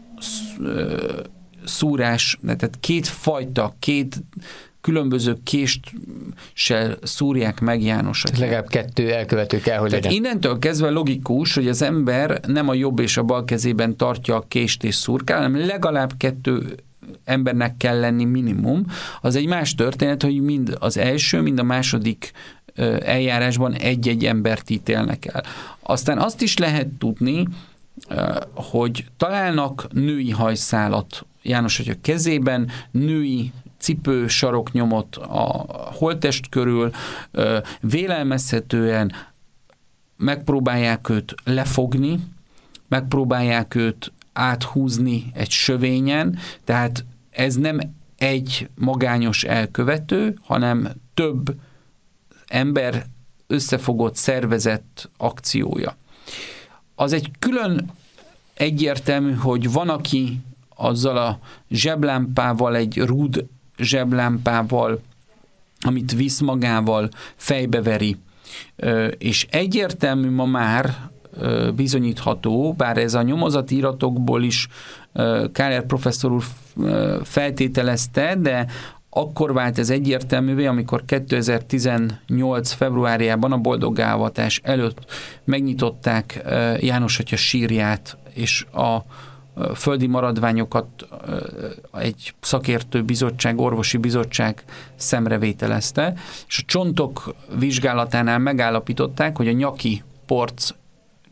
szúrás, tehát két fajta, két különböző késsel szúrják meg János atyát. Legalább kettő elkövető kell, hogy tehát legyen. Innentől kezdve logikus, hogy az ember nem a jobb és a bal kezében tartja a kést és szurkál, hanem legalább kettő embernek kell lenni minimum. Az egy más történet, hogy mind az első, mind a második eljárásban egy-egy embert ítélnek el. Aztán azt is lehet tudni, hogy találnak női hajszálat János atya kezében, női cipő, saroknyomot a holttest körül, vélelmezhetően megpróbálják őt lefogni, megpróbálják őt áthúzni egy sövényen, tehát ez nem egy magányos elkövető, hanem több ember összefogott, szervezett akciója. Az egy külön egyértelmű, hogy van, aki azzal a zseblámpával, egy rúd zseblámpával, amit visz magával, fejbeveri. És egyértelmű ma már bizonyítható, bár ez a nyomozati iratokból is Káler professzor úr feltételezte, de akkor vált ez egyértelművé, amikor kétezer-tizennyolc februárjában a boldoggá-avatás előtt megnyitották János atya sírját, és a földi maradványokat egy szakértő bizottság, orvosi bizottság szemrevételezte, és a csontok vizsgálatánál megállapították, hogy a nyaki porc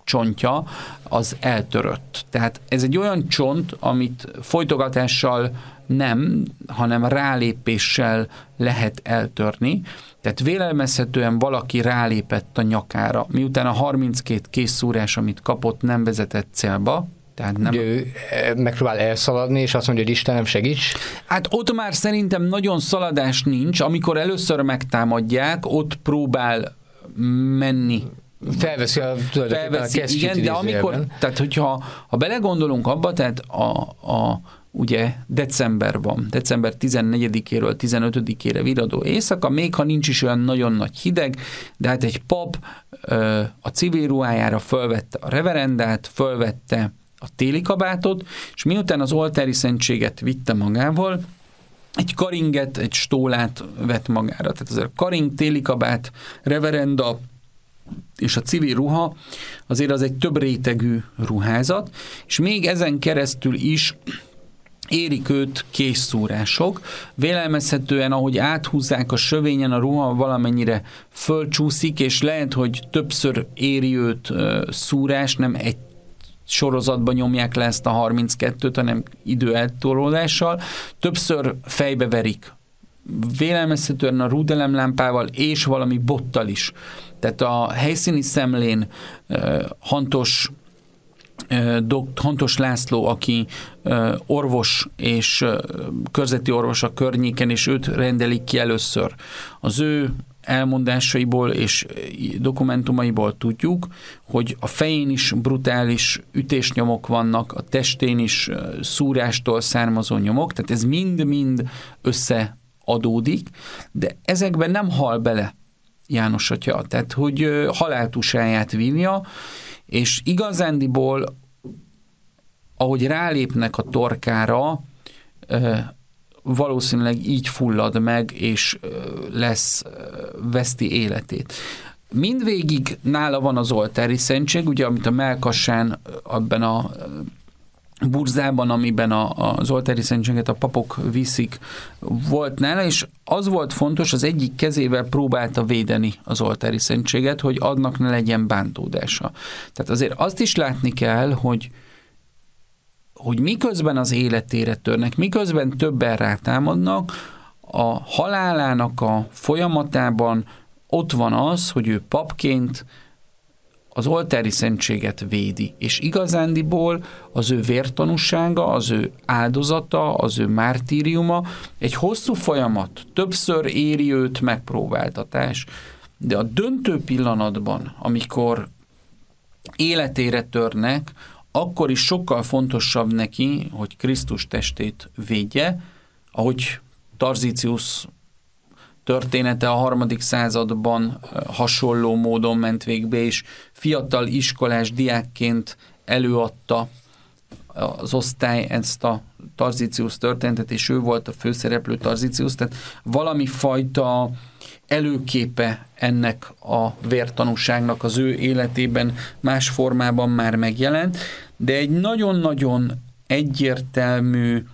csontja az eltörött. Tehát ez egy olyan csont, amit folytogatással nem, hanem rálépéssel lehet eltörni. Tehát vélelmezhetően valaki rálépett a nyakára, miután a harminckét készszúrás, amit kapott, nem vezetett célba. Tehát nem... Ő megpróbál elszaladni, és azt mondja, hogy Istenem, segíts. Hát ott már szerintem nagyon szaladás nincs. Amikor először megtámadják, ott próbál menni. Felveszi a, Felveszi, a igen, de amikor, tehát hogyha ha belegondolunk abba, tehát a, a ugye december van, december tizennegyedikéről tizenötödikére virradó éjszaka, még ha nincs is olyan nagyon nagy hideg, de hát egy pap a civil ruhájára fölvette a reverendát, fölvette a téli kabátot, és miután az oltári szentséget vitte magával, egy karinget, egy stólát vett magára. Tehát azért a karing, téli kabát, reverenda és a civil ruha azért az egy több rétegű ruházat, és még ezen keresztül is érik őt készszúrások. Vélelmezhetően, ahogy áthúzzák a sövényen, a ruha valamennyire fölcsúszik, és lehet, hogy többször éri őt uh, szúrás, nem egy sorozatban nyomják le ezt a harminckettőt, hanem időeltolódással. Többször fejbe verik. Vélelmezhetően a rúdelemlámpával és valami bottal is. Tehát a helyszíni szemlén uh, Hantos Hantos László, aki orvos és körzeti orvos a környéken, és őt rendelik ki először. Az ő elmondásaiból és dokumentumaiból tudjuk, hogy a fején is brutális ütésnyomok vannak, a testén is szúrástól származó nyomok, tehát ez mind-mind összeadódik, de ezekben nem hal bele János Atya, tehát hogy haláltusáját vívja, és igazándiból, ahogy rálépnek a torkára, valószínűleg így fullad meg, és lesz, veszti életét. Mindvégig nála van az oltári szentség, ugye, amit a mellkassán, abban a burzában, amiben a, az oltári szentséget a papok viszik, volt nála, és az volt fontos, az egyik kezével próbálta védeni az oltári szentséget, hogy annak ne legyen bántódása. Tehát azért azt is látni kell, hogy, hogy miközben az életére törnek, miközben többen rátámadnak, a halálának a folyamatában ott van az, hogy ő papként az oltári szentséget védi, és igazándiból az ő vértanúsága, az ő áldozata, az ő mártíriuma egy hosszú folyamat, többször éri őt megpróbáltatás, de a döntő pillanatban, amikor életére törnek, akkor is sokkal fontosabb neki, hogy Krisztus testét védje, ahogy Tarzícius története a harmadik században hasonló módon ment végbe, és fiatal iskolás diákként előadta az osztály ezt a Tarzícius történetet, és ő volt a főszereplő Tarzícius, tehát valami fajta előképe ennek a vértanúságnak az ő életében más formában már megjelent, de egy nagyon-nagyon egyértelmű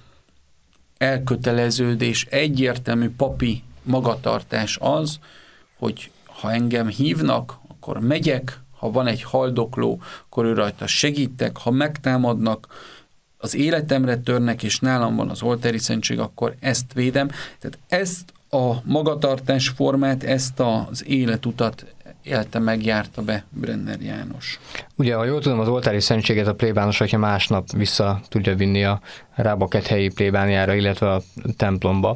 elköteleződés, egyértelmű papi magatartás az, hogy ha engem hívnak, akkor megyek, ha van egy haldokló, akkor ő rajta segítek, ha megtámadnak, az életemre törnek, és nálam van az oltári szentség, akkor ezt védem. Tehát ezt a magatartás formát, ezt az életutat élte meg, járta be Brenner János. Ugye, ha jól tudom, az oltári szentséget a plébános atya másnap vissza tudja vinni a Rábakethelyi plébániára, illetve a templomba.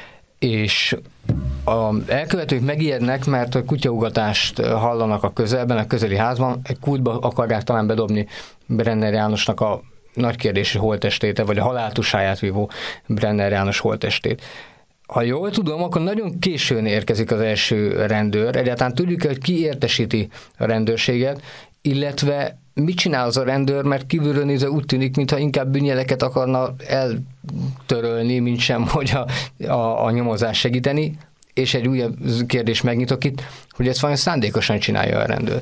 És a elkövetők megijednek, mert a kutyaugatást hallanak a közelben, a közeli házban, egy kútba akarják talán bedobni Brenner Jánosnak a nagy kérdési holttestét, vagy a haláltusáját vívó Brenner János holttestét. Ha jól tudom, akkor nagyon későn érkezik az első rendőr. Egyáltalán tudjuk, hogy ki értesíti a rendőrséget, illetve mit csinál az a rendőr, mert kívülről nézve úgy tűnik, mintha inkább bűnjeleket akarna eltörölni, mint sem, hogy a, a, a nyomozás segíteni. És egy újabb kérdés megnyitok itt, hogy ezt vajon szándékosan csinálja a rendőr?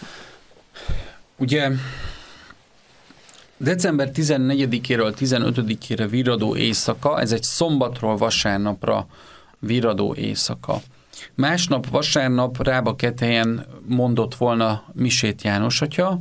Ugye december tizennegyedikéről tizenötödikére virradó éjszaka, ez egy szombatról vasárnapra virradó éjszaka. Másnap vasárnap Rábakethelyen mondott volna misét János atya,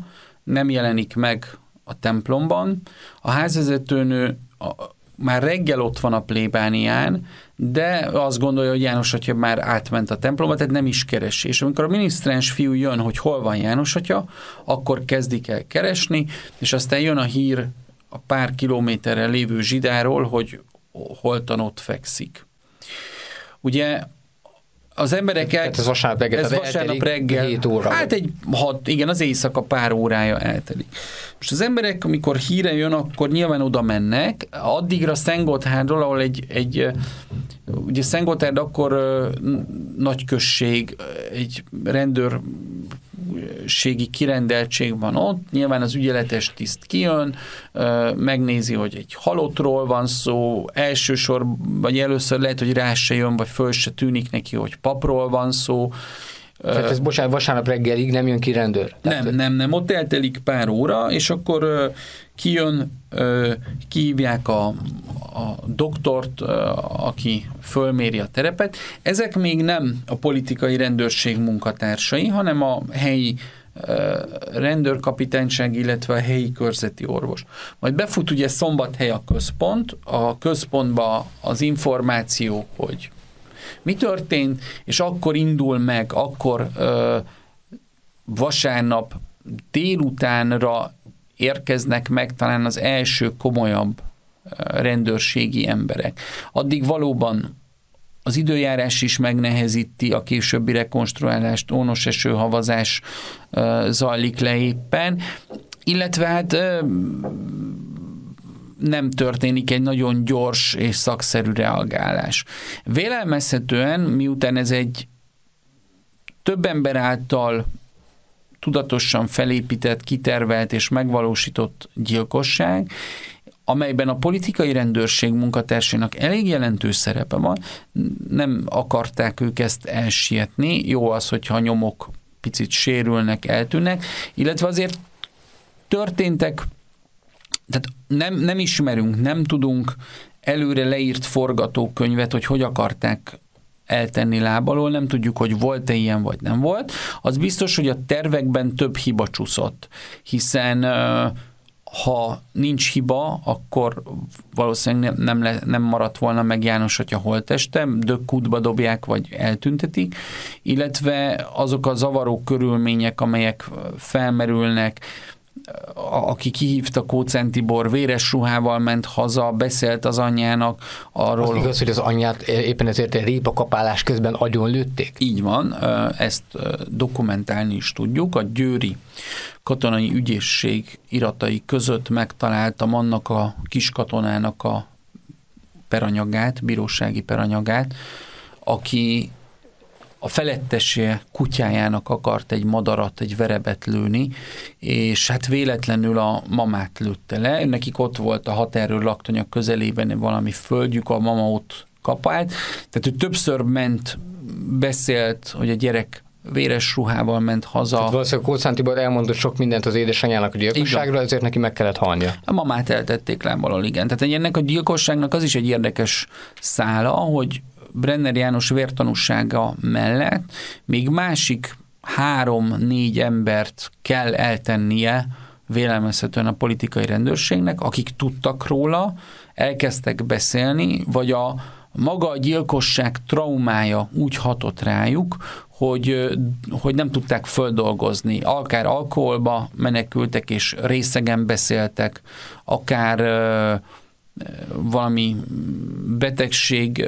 nem jelenik meg a templomban. A házvezetőnő a, már reggel ott van a plébánián, de azt gondolja, hogy János atya már átment a templomba, tehát nem is keresi. És amikor a minisztráns fiú jön, hogy hol van János atya, akkor kezdik el keresni, és aztán jön a hír a pár kilométerre lévő zsidáról, hogy holtan ott fekszik. Ugye az emberek... El... ez vasárnap reggel, ez vasárnap reggel hét óra. Hát egy hat, igen, az éjszaka pár órája eltelik. Most az emberek, amikor híre jön, akkor nyilván oda mennek. Addigra Szentgotthárdról, ahol egy, egy ugye Szentgotthárd akkor uh, nagy község, egy rendőrségi kirendeltség van ott, nyilván az ügyeletes tiszt kijön, uh, megnézi, hogy egy halottról van szó, elsősorban, vagy először lehet, hogy rá se jön, vagy föl se tűnik neki, hogy papról van szó. Tehát ez bocsánat, vasárnap reggelig nem jön ki rendőr? Nem, Tehát... nem, nem, ott eltelik pár óra, és akkor uh, kijön, uh, kihívják a, a doktort, uh, aki fölméri a terepet. Ezek még nem a politikai rendőrség munkatársai, hanem a helyi uh, rendőrkapitányság, illetve a helyi körzeti orvos. Majd befut ugye Szombathely a központ, a központba az információ, hogy mi történt, és akkor indul meg, akkor ö, vasárnap délutánra érkeznek meg talán az első komolyabb rendőrségi emberek. Addig valóban az időjárás is megnehezíti a későbbi rekonstruálást, ónos esőhavazás ö, zajlik le éppen, illetve hát ö, nem történik egy nagyon gyors és szakszerű reagálás. Vélelmezhetően, miután ez egy több ember által tudatosan felépített, kitervelt és megvalósított gyilkosság, amelyben a politikai rendőrség munkatársainak elég jelentős szerepe van, nem akarták ők ezt elsietni. Jó az, hogyha a nyomok picit sérülnek, eltűnnek, illetve azért történtek, tehát nem, nem ismerünk, nem tudunk előre leírt forgatókönyvet, hogy hogy akarták eltenni lábalól, nem tudjuk, hogy volt-e ilyen, vagy nem volt. Az biztos, hogy a tervekben több hiba csúszott, hiszen ha nincs hiba, akkor valószínűleg nem, le, nem maradt volna meg János atya holtteste, dökkútba dobják, vagy eltüntetik, illetve azok a zavaró körülmények, amelyek felmerülnek, aki kihívta Kóczán Tibor, véres ruhával ment haza, beszélt az anyjának arról. Az igaz, hogy az anyját éppen ezért egy répakapálás közben agyonlőtték? Így van, ezt dokumentálni is tudjuk. A győri katonai ügyészség iratai között megtaláltam annak a kiskatonának a peranyagát, bírósági peranyagát, aki a felettese kutyájának akart egy madarat, egy verebet lőni, és hát véletlenül a mamát lőtte le. Nekik ott volt a határőr laktanya közelében valami földjük, a mama ott kapált. Tehát ő többször ment, beszélt, hogy a gyerek véres ruhával ment haza. Tehát valószínűleg Kóczán Tibor elmondott sok mindent az édesanyjának a gyilkosságról, ezért neki meg kellett halnia. A mamát eltették lábalól, igen. Tehát ennek a gyilkosságnak az is egy érdekes szála, hogy Brenner János vértanúsága mellett még másik három-négy embert kell eltennie vélelmezhetően a politikai rendőrségnek, akik tudtak róla, elkezdtek beszélni, vagy a maga a gyilkosság traumája úgy hatott rájuk, hogy, hogy nem tudták földolgozni. Akár alkoholba menekültek és részegen beszéltek, akár valami betegség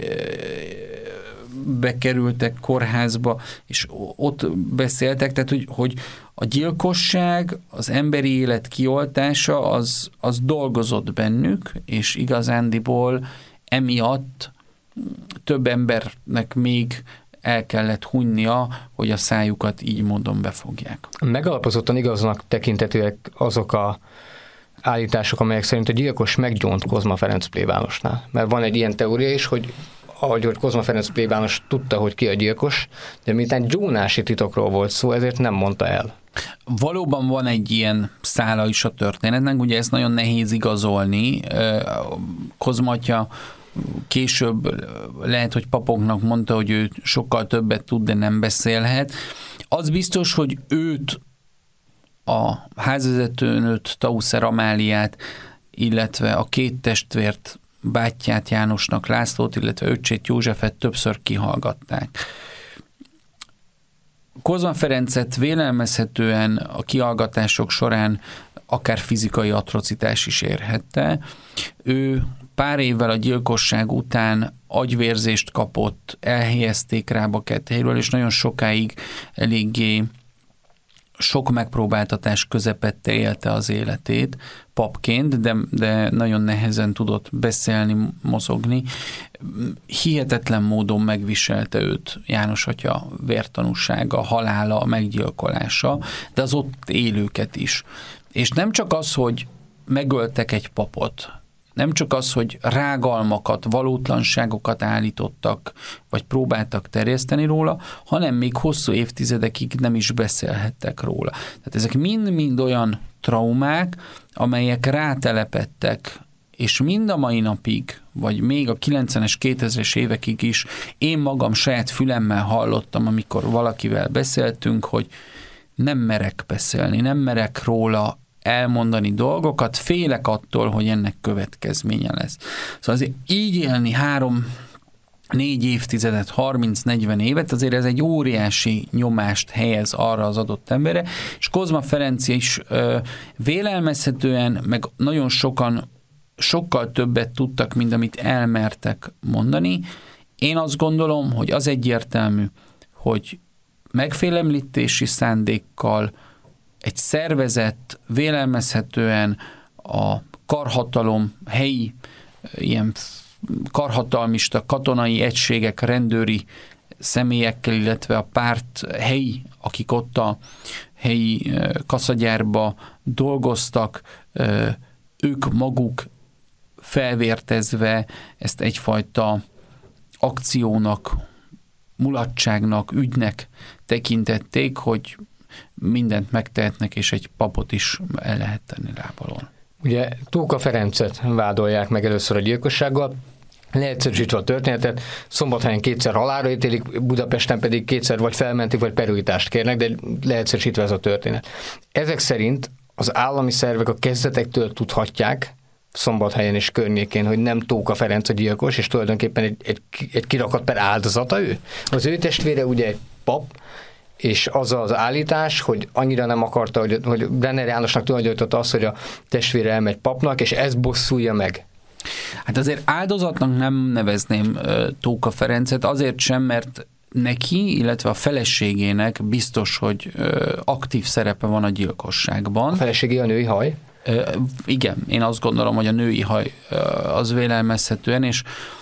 bekerültek kórházba, és ott beszéltek, tehát hogy, hogy a gyilkosság, az emberi élet kioltása, az, az dolgozott bennük, és igazándiból emiatt több embernek még el kellett hunynia, hogy a szájukat így módon befogják. Megalapozottan igaznak tekintetőek azok a állítások, amelyek szerint a gyilkos meggyónt Kozma Ferenc plébánosnál. Mert van egy ilyen teória is, hogy ahogy hogy Kozma Ferenc plébános tudta, hogy ki a gyilkos, de miután gyónási titokról volt szó, ezért nem mondta el. Valóban van egy ilyen szála is a történetnek, ugye ezt nagyon nehéz igazolni. Kozma atya később lehet, hogy papoknak mondta, hogy ő sokkal többet tud, de nem beszélhet. Az biztos, hogy őt a házvezetőnőt, Tauszer Amáliát, illetve a két testvért, bátyját Jánosnak, Lászlót, illetve öccsét Józsefet többször kihallgatták. Kozma Ferencet vélelmezhetően a kihallgatások során akár fizikai atrocitás is érhette. Ő pár évvel a gyilkosság után agyvérzést kapott, elhelyezték Rába-Kethelyről, és nagyon sokáig eléggé sok megpróbáltatás közepette élte az életét papként, de, de nagyon nehezen tudott beszélni, mozogni. Hihetetlen módon megviselte őt János atya vértanúsága, halála, meggyilkolása, de az ott élőket is. És nem csak az, hogy megöltek egy papot, nem csak az, hogy rágalmakat, valótlanságokat állítottak, vagy próbáltak terjeszteni róla, hanem még hosszú évtizedekig nem is beszélhettek róla. Tehát ezek mind-mind olyan traumák, amelyek rátelepedtek, és mind a mai napig, vagy még a kilencvenes, kétezres évekig is én magam saját fülemmel hallottam, amikor valakivel beszéltünk, hogy nem merek beszélni, nem merek róla elmondani dolgokat, félek attól, hogy ennek következménye lesz. Szóval azért így élni három, négy évtizedet, harminc-negyven évet, azért ez egy óriási nyomást helyez arra az adott emberre, és Kozma Ferenc is ö, vélelmezhetően, meg nagyon sokan sokkal többet tudtak, mint amit elmertek mondani. Én azt gondolom, hogy az egyértelmű, hogy megfélemlítési szándékkal egy szervezet vélelmezhetően a karhatalom helyi ilyen karhatalmista katonai egységek, rendőri személyekkel, illetve a párt helyi, akik ott a helyi kaszagyárba dolgoztak, ők maguk felvértezve ezt egyfajta akciónak, mulatságnak, ügynek tekintették, hogy mindent megtehetnek, és egy papot is el lehet tenni lábalon. Ugye Tóka Ferencet vádolják meg először a gyilkossággal, leegyszerűsítve a történetet, Szombathelyen kétszer halálra ítélik, Budapesten pedig kétszer vagy felmentik, vagy perújítást kérnek, de leegyszerűsítve ez a történet. Ezek szerint az állami szervek a kezdetektől tudhatják, Szombathelyen és környékén, hogy nem Tóka Ferenc a gyilkos, és tulajdonképpen egy, egy, egy kirakat per áldozata ő. Az ő testvére ugye egy pap, és az az állítás, hogy annyira nem akarta, hogy, hogy Brenner Jánosnak tulajdonította azt, hogy a testvére elmegy papnak, és ez bosszulja meg. Hát azért áldozatnak nem nevezném uh, Tóka Ferencet, azért sem, mert neki, illetve a feleségének biztos, hogy uh, aktív szerepe van a gyilkosságban. A feleségé a női haj? Uh, igen, én azt gondolom, hogy a női haj uh, az vélelmezhetően, és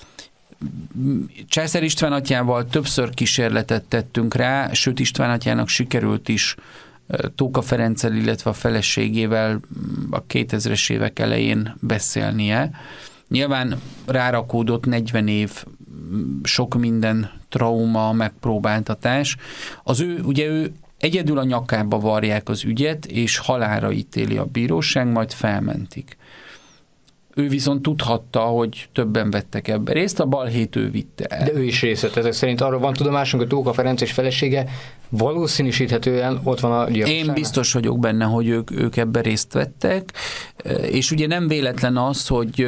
Császár István atyával többször kísérletet tettünk rá, sőt István atyának sikerült is Tóka Ferenccel, illetve a feleségével a kétezres évek elején beszélnie. Nyilván rárakódott negyven év, sok minden trauma, megpróbáltatás. Az ő, ugye ő egyedül a nyakába varják az ügyet, és halálra ítéli a bíróság, majd felmentik. Ő viszont tudhatta, hogy többen vettek ebbe részt, a balhét ő vitte el. De ő is részt vett. Ezek szerint arról van tudomásunk, hogy Tóka Ferenc és felesége valószínűsíthetően ott van a gyilkosságnál. Én biztos vagyok benne, hogy ők, ők ebbe részt vettek, és ugye nem véletlen az, hogy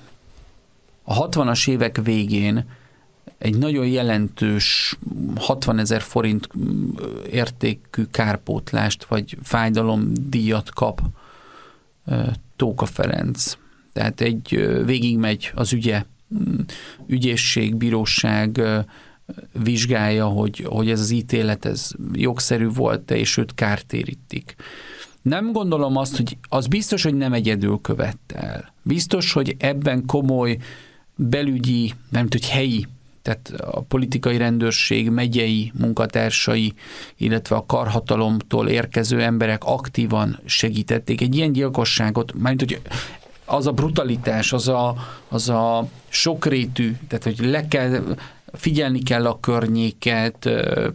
a hatvanas évek végén egy nagyon jelentős hatvanezer forint értékű kárpótlást vagy fájdalomdíjat kap Tóka Ferenc. Tehát egy végigmegy az ügye, ügyészség, bíróság vizsgálja, hogy, hogy ez az ítélet ez jogszerű volt, és őt kártérítik. Nem gondolom azt, hogy az biztos, hogy nem egyedül követte el. Biztos, hogy ebben komoly belügyi, nem tudom, helyi, tehát a politikai rendőrség megyei munkatársai, illetve a karhatalomtól érkező emberek aktívan segítették. Egy ilyen gyilkosságot, mármint, hogy az a brutalitás, az a, az a sokrétű, tehát hogy le kell, figyelni kell a környéket,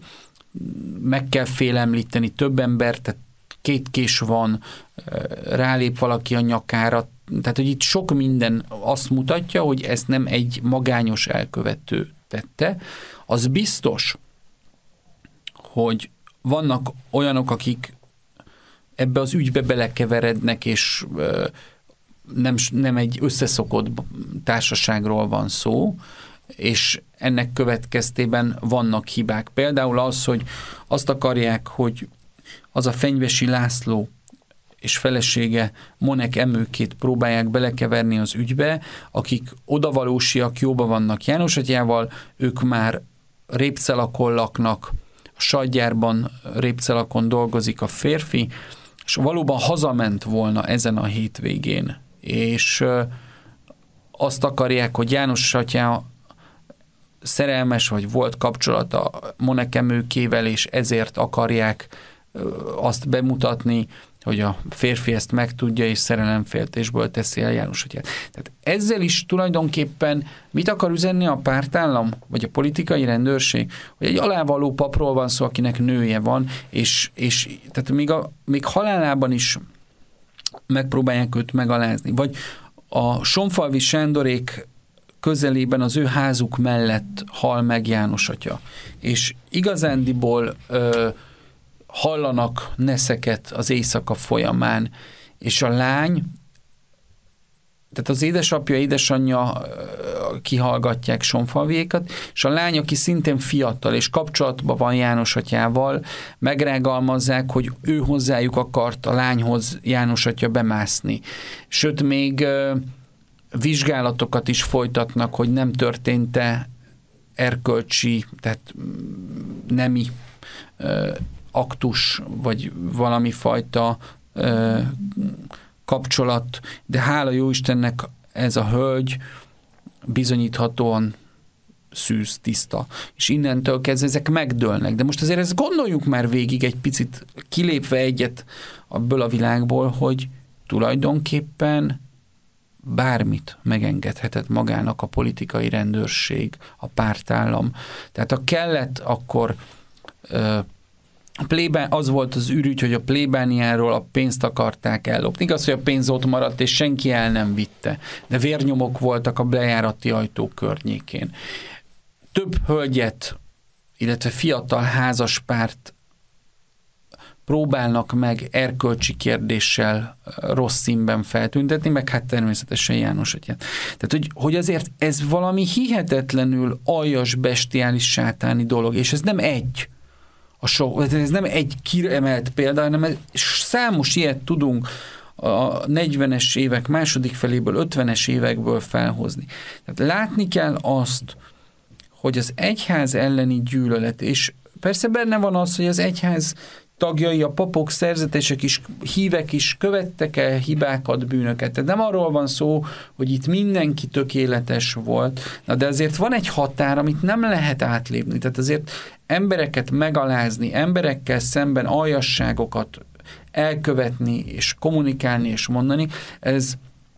meg kell félemlíteni több embert, tehát két kés van, rálép valaki a nyakára, tehát hogy itt sok minden azt mutatja, hogy ezt nem egy magányos elkövető tette. Az biztos, hogy vannak olyanok, akik ebbe az ügybe belekeverednek, és nem, nem egy összeszokott társaságról van szó, és ennek következtében vannak hibák. Például az, hogy azt akarják, hogy az a Fenyvesi László és felesége Monek Emőkét próbálják belekeverni az ügybe, akik odavalósiak, jóba vannak János atyával, ők már Répcelakon laknak, a sajtgyárban Répcelakon dolgozik a férfi, és valóban hazament volna ezen a hétvégén, és azt akarják, hogy János atya szerelmes, vagy volt kapcsolata Monek Emőkével, és ezért akarják azt bemutatni, hogy a férfi ezt megtudja, és szerelemféltésből teszi el János atyát. Tehát ezzel is tulajdonképpen mit akar üzenni a pártállam, vagy a politikai rendőrség? Hogy egy alávaló papról van szó, akinek nője van, és, és tehát még, a, még halálában is megpróbálják őt megalázni. Vagy a Sonfalvi Sándorék közelében az ő házuk mellett hal meg János atya. És igazándiból ö, hallanak neszeket az éjszaka folyamán, és a lány, tehát az édesapja, édesanyja kihallgatják Sonfalviékat, és a lány, aki szintén fiatal, és kapcsolatban van János atyával, megrágalmazzák, hogy ő hozzájuk akart a lányhoz János atya bemászni. Sőt, még vizsgálatokat is folytatnak, hogy nem történt-e erkölcsi, tehát nemi aktus, vagy valami fajta ö, kapcsolat, de hála jó Istennek ez a hölgy bizonyíthatóan szűz, tiszta. És innentől kezdve ezek megdőlnek. De most azért ezt gondoljuk már végig egy picit, kilépve egyet abból a világból, hogy tulajdonképpen bármit megengedhetett magának a politikai rendőrség, a pártállam. Tehát ha kellett, akkor ö, A plébán, az volt az ürügy, hogy a plébániáról a pénzt akarták ellopni. Igaz, hogy a pénz ott maradt, és senki el nem vitte. De vérnyomok voltak a bejárati ajtó környékén. Több hölgyet, illetve fiatal házaspárt próbálnak meg erkölcsi kérdéssel rossz színben feltüntetni, meg hát természetesen János atyát. Tehát, hogy, hogy azért ez valami hihetetlenül aljas, bestiális, sátáni dolog, és ez nem egy. A so, ez nem egy kiemelt példa, hanem számos ilyet tudunk a negyvenes évek második feléből, ötvenes évekből felhozni. Tehát látni kell azt, hogy az egyház elleni gyűlölet, és persze benne van az, hogy az egyház tagjai, a papok, szerzetesek is, hívek is követtek el hibákat, bűnöket. Tehát nem arról van szó, hogy itt mindenki tökéletes volt, na de azért van egy határ, amit nem lehet átlépni. Tehát azért embereket megalázni, emberekkel szemben aljasságokat elkövetni, és kommunikálni, és mondani, ez,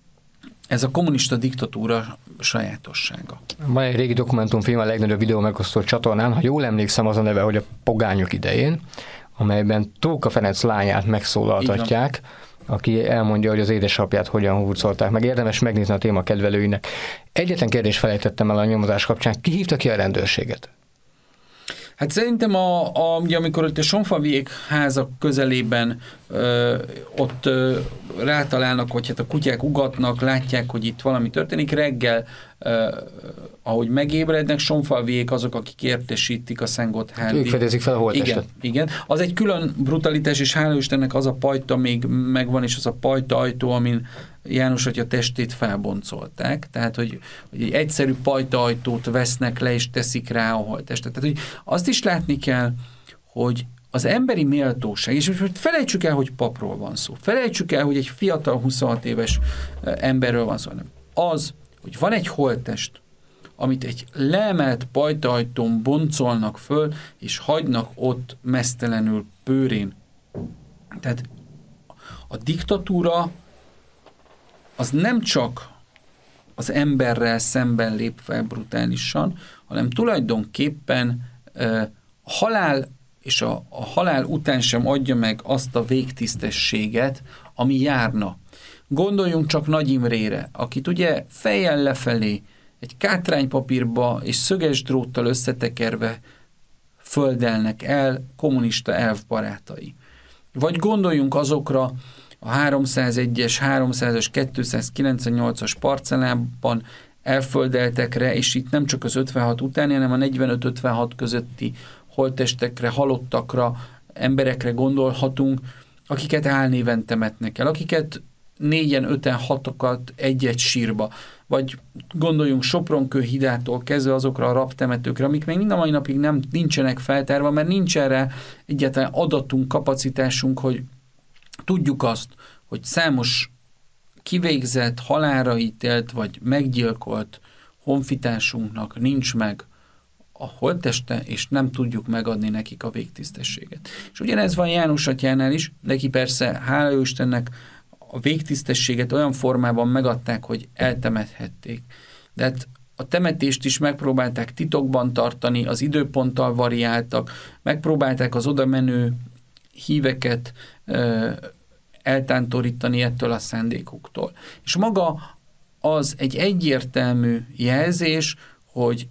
ez a kommunista diktatúra sajátossága. Van egy régi dokumentumfilm a legnagyobb videó megosztó csatornán, ha jól emlékszem, az a neve, hogy a Pogányok idején, amelyben Tóka Ferenc lányát megszólaltatják, aki elmondja, hogy az édesapját hogyan hurcolták meg. Érdemes megnézni a téma kedvelőinek. Egyetlen kérdést felejtettem el a nyomozás kapcsán. Ki hívta ki a rendőrséget? Hát szerintem, a, a, ugye, amikor ott a Sonfalviék házak közelében ö, ott ö, rátalálnak, hogy hát a kutyák ugatnak, látják, hogy itt valami történik, reggel, ö, ahogy megébrednek, Sonfalviék azok, akik értesítik a Szentgotthárdi. Ők fedezik fel a holttestet. Igen, igen. Az egy külön brutalitás, és hála Istennek az a pajta még megvan, és az a pajta ajtó, amin János atya testét felboncolták. Tehát, hogy, hogy egy egyszerű pajta ajtót vesznek le, és teszik rá a holttestet. Tehát, hogy azt is látni kell, hogy az emberi méltóság, és hogy felejtsük el, hogy papról van szó. Felejtsük el, hogy egy fiatal huszonhat éves emberről van szó. Nem. Az, hogy van egy holttest, amit egy leemelt pajtaajtón boncolnak föl, és hagynak ott meztelenül pőrén. Tehát a diktatúra az nem csak az emberrel szemben lép fel brutálisan, hanem tulajdonképpen a halál és a, a halál után sem adja meg azt a végtisztességet, ami járna. Gondoljunk csak Nagy Imrére, akit ugye fejjel lefelé egy kátránypapírba és szöges dróttal összetekerve földelnek el kommunista elvbarátai. Vagy gondoljunk azokra a háromszázegyes, háromszázas, kétszázkilencvennyolcas parcellában elföldeltekre, és itt nem csak az ötvenhat utáni, hanem a negyvenöt ötvenhat közötti holttestekre, halottakra, emberekre gondolhatunk, akiket álnéven temetnek el, akiket négyen, öten, hatokat egy-egy sírba. Vagy gondoljunk Sopronkő-hídától kezdve azokra a rabtemetőkre, amik még mind a mai napig nem nincsenek feltárva, mert nincs erre egyáltalán adatunk, kapacitásunk, hogy tudjuk azt, hogy számos kivégzett, halálra ítélt vagy meggyilkolt honfitársunknak nincs meg a holtteste, és nem tudjuk megadni nekik a végtisztességet. És ugyanez van János atyánál is, neki persze, hála jó Istennek, a végtisztességet olyan formában megadták, hogy eltemethették. De hát a temetést is megpróbálták titokban tartani, az időponttal variáltak, megpróbálták az oda menő híveket ö, eltántorítani ettől a szándékuktól. És maga az egy egyértelmű jelzés, hogy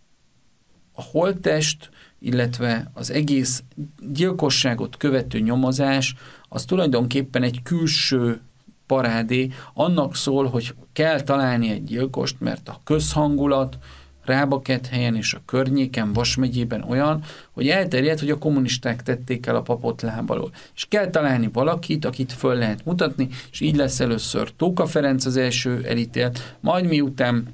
a holttest, illetve az egész gyilkosságot követő nyomozás, az tulajdonképpen egy külső parádé, annak szól, hogy kell találni egy gyilkost, mert a közhangulat Rábakethelyen és a környéken, Vas megyében olyan, hogy elterjedt, hogy a kommunisták tették el a papot lábalól. És kell találni valakit, akit föl lehet mutatni, és így lesz először Tóka Ferenc az első elítélt, majd miután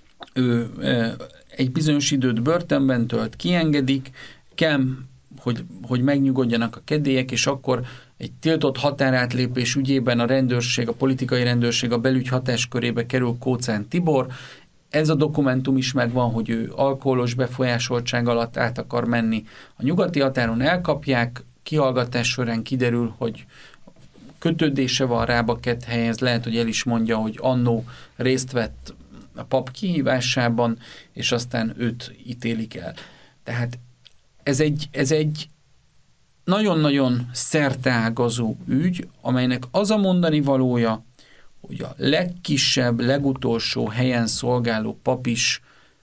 ő e, egy bizonyos időt börtönben tölt, kiengedik, kell, hogy, hogy megnyugodjanak a kedélyek, és akkor egy tiltott határátlépés ügyében a rendőrség, a politikai rendőrség a belügy hatáskörébe kerül Kóczán Tibor. Ez a dokumentum is megvan, hogy ő alkoholos befolyásoltság alatt át akar menni. A nyugati határon elkapják, kihallgatás során kiderül, hogy kötődése van Rábakethelyhez, lehet, hogy el is mondja, hogy annó részt vett a pap kihívásában, és aztán őt ítélik el. Tehát ez egy, ez egy nagyon-nagyon szerteágazó ügy, amelynek az a mondani valója, hogy a legkisebb, legutolsó helyen szolgáló pap is,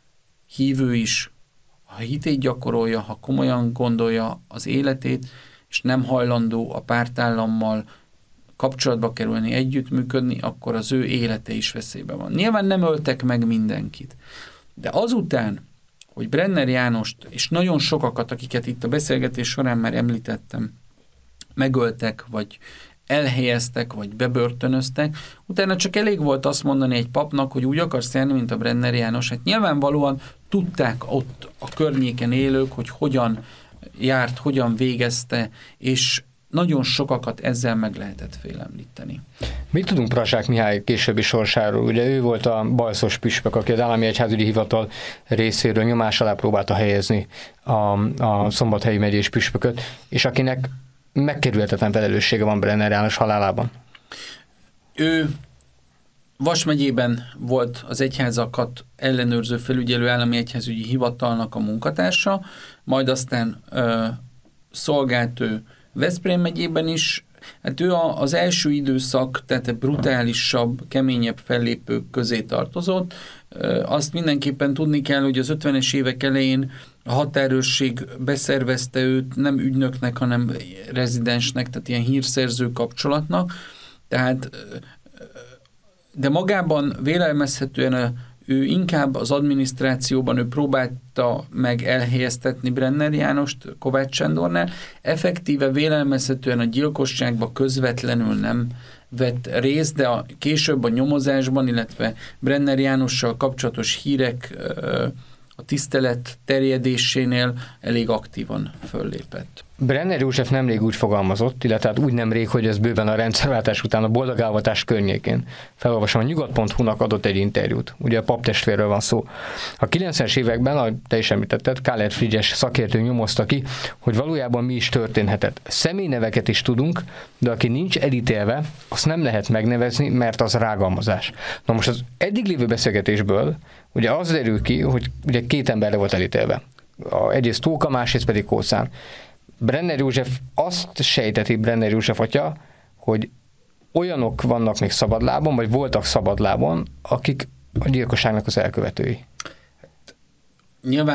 hívő is, ha hitét gyakorolja, ha komolyan gondolja az életét, és nem hajlandó a pártállammal kapcsolatba kerülni, együttműködni, akkor az ő élete is veszélyben van. Nyilván nem öltek meg mindenkit, de azután, hogy Brenner Jánost, és nagyon sokakat, akiket itt a beszélgetés során már említettem, megöltek, vagy elhelyeztek, vagy bebörtönöztek, utána csak elég volt azt mondani egy papnak, hogy úgy akarsz élni, mint a Brenner János. Hát nyilvánvalóan tudták ott a környéken élők, hogy hogyan járt, hogyan végezte, és nagyon sokakat ezzel meg lehetett félemlíteni. Mit tudunk Brassák Mihály későbbi sorsáról? Ugye ő volt a balszos püspök, aki az állami egyházügyi hivatal részéről nyomás alá próbálta helyezni a, a Szombathelyi megyés püspököt, és akinek megkerülhetetlen felelőssége van Brenner János halálában. Ő Vas megyében volt az egyházakat ellenőrző felügyelő állami egyházügyi hivatalnak a munkatársa, majd aztán ö, szolgált ő Veszprém megyében is. Hát ő az első időszak, tehát egy brutálisabb, keményebb fellépők közé tartozott. Azt mindenképpen tudni kell, hogy az ötvenes évek elején a határőrség beszervezte őt nem ügynöknek, hanem rezidensnek, tehát ilyen hírszerző kapcsolatnak. Tehát, de magában vélelmezhetően a ő inkább az adminisztrációban ő próbálta meg elhelyeztetni Brenner Jánost Kovács Sándornál, effektíve vélelmezhetően a gyilkosságban közvetlenül nem vett részt, de a, később a nyomozásban, illetve Brenner Jánossal kapcsolatos hírek a tisztelet terjedésénél elég aktívan föllépett. Brenner József nemrég úgy fogalmazott, illetve hát úgy nemrég, hogy ez bőven a rendszerváltás után a boldogálvatás környékén. Felolvasom, a nyugat pont hu-nak adott egy interjút. Ugye a paptestvérről van szó. A kilencvenes években, ahogy te is említetted, Káller Frigyes szakértő nyomozta ki, hogy valójában mi is történhetett. Személyneveket is tudunk, de aki nincs elítélve, azt nem lehet megnevezni, mert az rágalmazás. Na most az eddig lévő beszélgetésből ugye az derül ki, hogy ugye két emberre volt elítélve. Egyrészt Tóka, másrészt pedig Kóczán. Brenner József azt sejteti, Brenner József atya, hogy olyanok vannak még szabadlábon, vagy voltak szabadlábon, akik a gyilkosságnak az elkövetői. Nyilván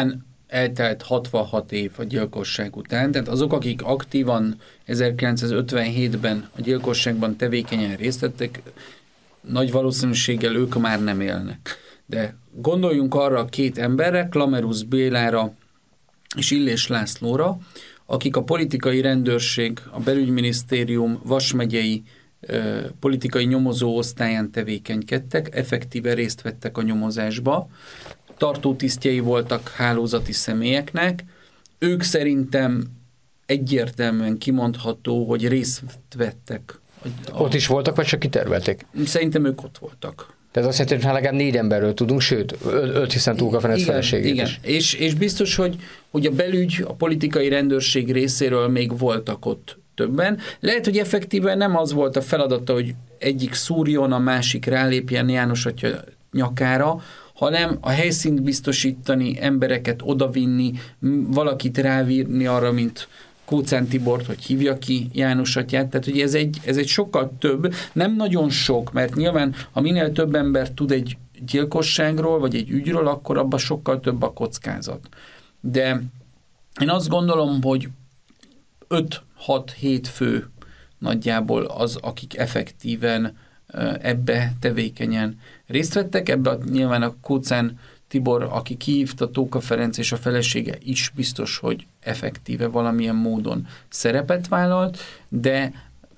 eltelt hatvanhat év a gyilkosság után, tehát azok, akik aktívan ezerkilencszázötvenhétben a gyilkosságban tevékenyen részt vettek, nagy valószínűséggel ők már nem élnek. De gondoljunk arra a két emberre, Klamerus Bélára és Illés Lászlóra, akik a politikai rendőrség, a belügyminisztérium Vas megyei ö, politikai nyomozó osztályán tevékenykedtek, effektíve részt vettek a nyomozásba, tartótisztjei voltak hálózati személyeknek, ők szerintem egyértelműen kimondható, hogy részt vettek. A, ott is voltak, vagy csak kitervelték? Szerintem ők ott voltak. Tehát azt jelenti, hogy legalább négy emberről tudunk, sőt, öt hiszen Tóka Ferenc feleségét igen. is. És, és biztos, hogy, hogy a belügy, a politikai rendőrség részéről még voltak ott többen. Lehet, hogy effektíven nem az volt a feladata, hogy egyik szúrjon, a másik rálépjen János atya nyakára, hanem a helyszínt biztosítani, embereket odavinni, valakit rávírni arra, mint Kóczán Tibort, hogy hívja ki János atyát, tehát hogy ez egy, ez egy sokkal több, nem nagyon sok, mert nyilván, ha minél több ember tud egy gyilkosságról, vagy egy ügyről, akkor abban sokkal több a kockázat. De én azt gondolom, hogy öt-hat-hét fő nagyjából az, akik effektíven ebbe tevékenyen részt vettek, ebbe nyilván a Kóczán Tibor, aki kihívta, Tóka Ferenc és a felesége is biztos, hogy effektíve valamilyen módon szerepet vállalt, de,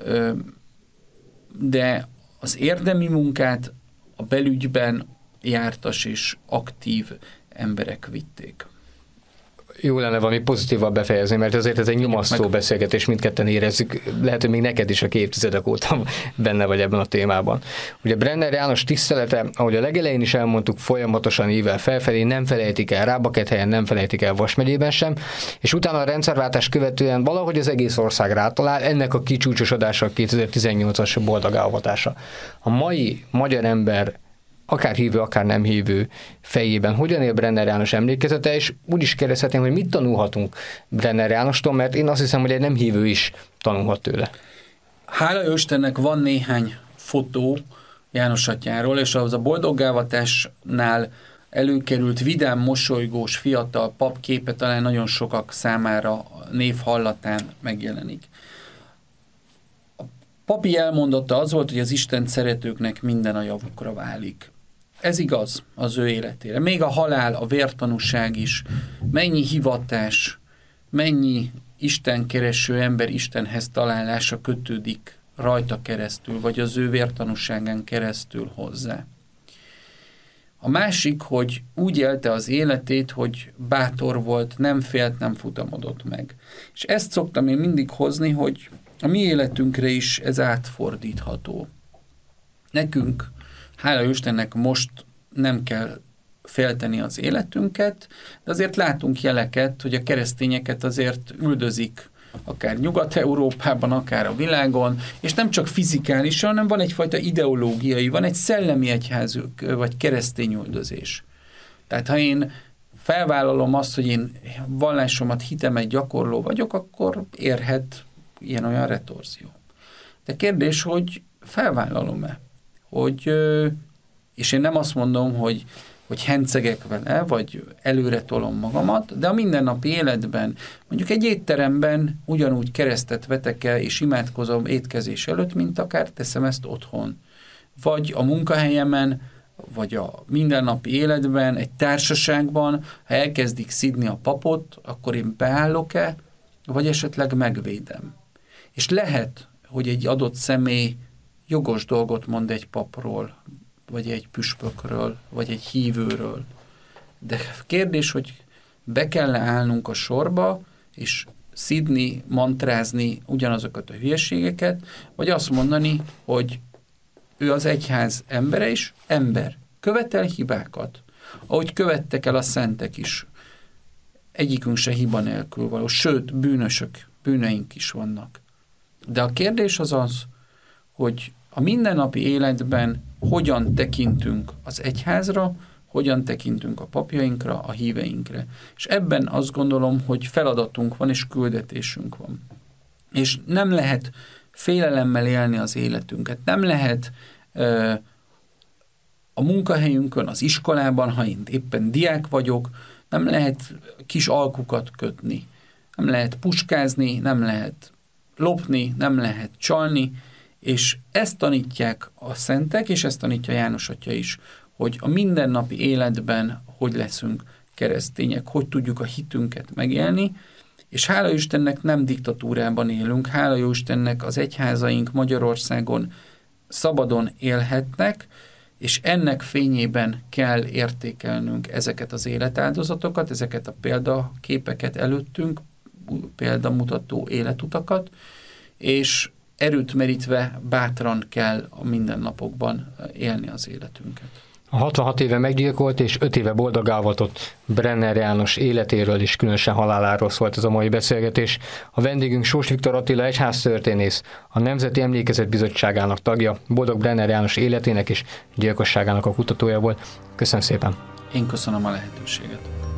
de az érdemi munkát a belügyben jártas és aktív emberek vitték. Jó lenne valami pozitívabb befejezni, mert azért ez egy nyomasztó beszélgetés, mindketten érezzük, lehet, hogy még neked is, aki évtizedek óta benne vagy ebben a témában. Ugye Brenner János tisztelete, ahogy a legelején is elmondtuk, folyamatosan ível felfelé, nem felejtik el Rábakethelyen, nem felejtik el Vas megyében sem, és utána a rendszerváltás követően valahogy az egész ország rátalál, ennek a kicsúcsosodása a kétezer-tizennyolcas boldog elavatása. A mai magyar ember akár hívő, akár nem hívő fejében hogyan él Brenner János emlékezete, és úgy is kérdezhetném, hogy mit tanulhatunk Brenner Jánostól, mert én azt hiszem, hogy egy nem hívő is tanulhat tőle. Hála jó Istennek van néhány fotó János atyáról, és az a boldoggálvatásnál előkerült vidám, mosolygós, fiatal pap képe talán nagyon sokak számára név hallatán megjelenik. A papi elmondata az volt, hogy az Istent szeretőknek minden a javukra válik. Ez igaz az ő életére. Még a halál, a vértanúság is, mennyi hivatás, mennyi istenkereső ember Istenhez találása kötődik rajta keresztül, vagy az ő vértanúságán keresztül hozzá. A másik, hogy úgy élte az életét, hogy bátor volt, nem félt, nem futamodott meg. És ezt szoktam én mindig hozni, hogy a mi életünkre is ez átfordítható. Nekünk, hála Istennek, most nem kell félteni az életünket, de azért látunk jeleket, hogy a keresztényeket azért üldözik, akár Nyugat-Európában, akár a világon, és nem csak fizikálisan, hanem van egyfajta ideológiai, van egy szellemi egyházük, vagy keresztény üldözés. Tehát ha én felvállalom azt, hogy én vallásomat, hitemet gyakorló vagyok, akkor érhet ilyen-olyan retorzió. De kérdés, hogy felvállalom-e? Hogy, és én nem azt mondom, hogy hogy hencegek vele, vagy előre tolom magamat, de a mindennapi életben, mondjuk egy étteremben ugyanúgy keresztet vetek el, és imádkozom étkezés előtt, mint akár teszem ezt otthon. Vagy a munkahelyemen, vagy a mindennapi életben, egy társaságban, ha elkezdik szidni a papot, akkor én beállok-e, vagy esetleg megvédem. És lehet, hogy egy adott személy jogos dolgot mond egy papról, vagy egy püspökről, vagy egy hívőről. De kérdés, hogy be kell állnunk a sorba, és szidni, mantrázni ugyanazokat a hülyeségeket, vagy azt mondani, hogy ő az egyház embere is, ember. Követel hibákat. Ahogy követtek el a szentek is. Egyikünk se hiba nélkül való. Sőt, bűnösök, bűneink is vannak. De a kérdés az az, hogy a mindennapi életben hogyan tekintünk az egyházra, hogyan tekintünk a papjainkra, a híveinkre. És ebben azt gondolom, hogy feladatunk van, és küldetésünk van. És nem lehet félelemmel élni az életünket. Nem lehet uh, a munkahelyünkön, az iskolában, ha én éppen diák vagyok, nem lehet kis alkukat kötni, nem lehet puskázni, nem lehet lopni, nem lehet csalni, és ezt tanítják a szentek, és ezt tanítja János Atya is, hogy a mindennapi életben hogy leszünk keresztények, hogy tudjuk a hitünket megélni, és hála Istennek nem diktatúrában élünk, hála jó Istennek az egyházaink Magyarországon szabadon élhetnek, és ennek fényében kell értékelnünk ezeket az életáldozatokat, ezeket a példaképeket előttünk, példamutató életutakat, és erőt merítve bátran kell a mindennapokban élni az életünket. A hatvanhat éve meggyilkolt és öt éve boldogálvatott Brenner János életéről és különösen haláláról szólt ez a mai beszélgetés. A vendégünk Sós Viktor Attila egyháztörténész, a Nemzeti Emlékezet Bizottságának tagja, Boldog Brenner János életének és gyilkosságának a kutatója volt. Köszönöm szépen! Én köszönöm a lehetőséget!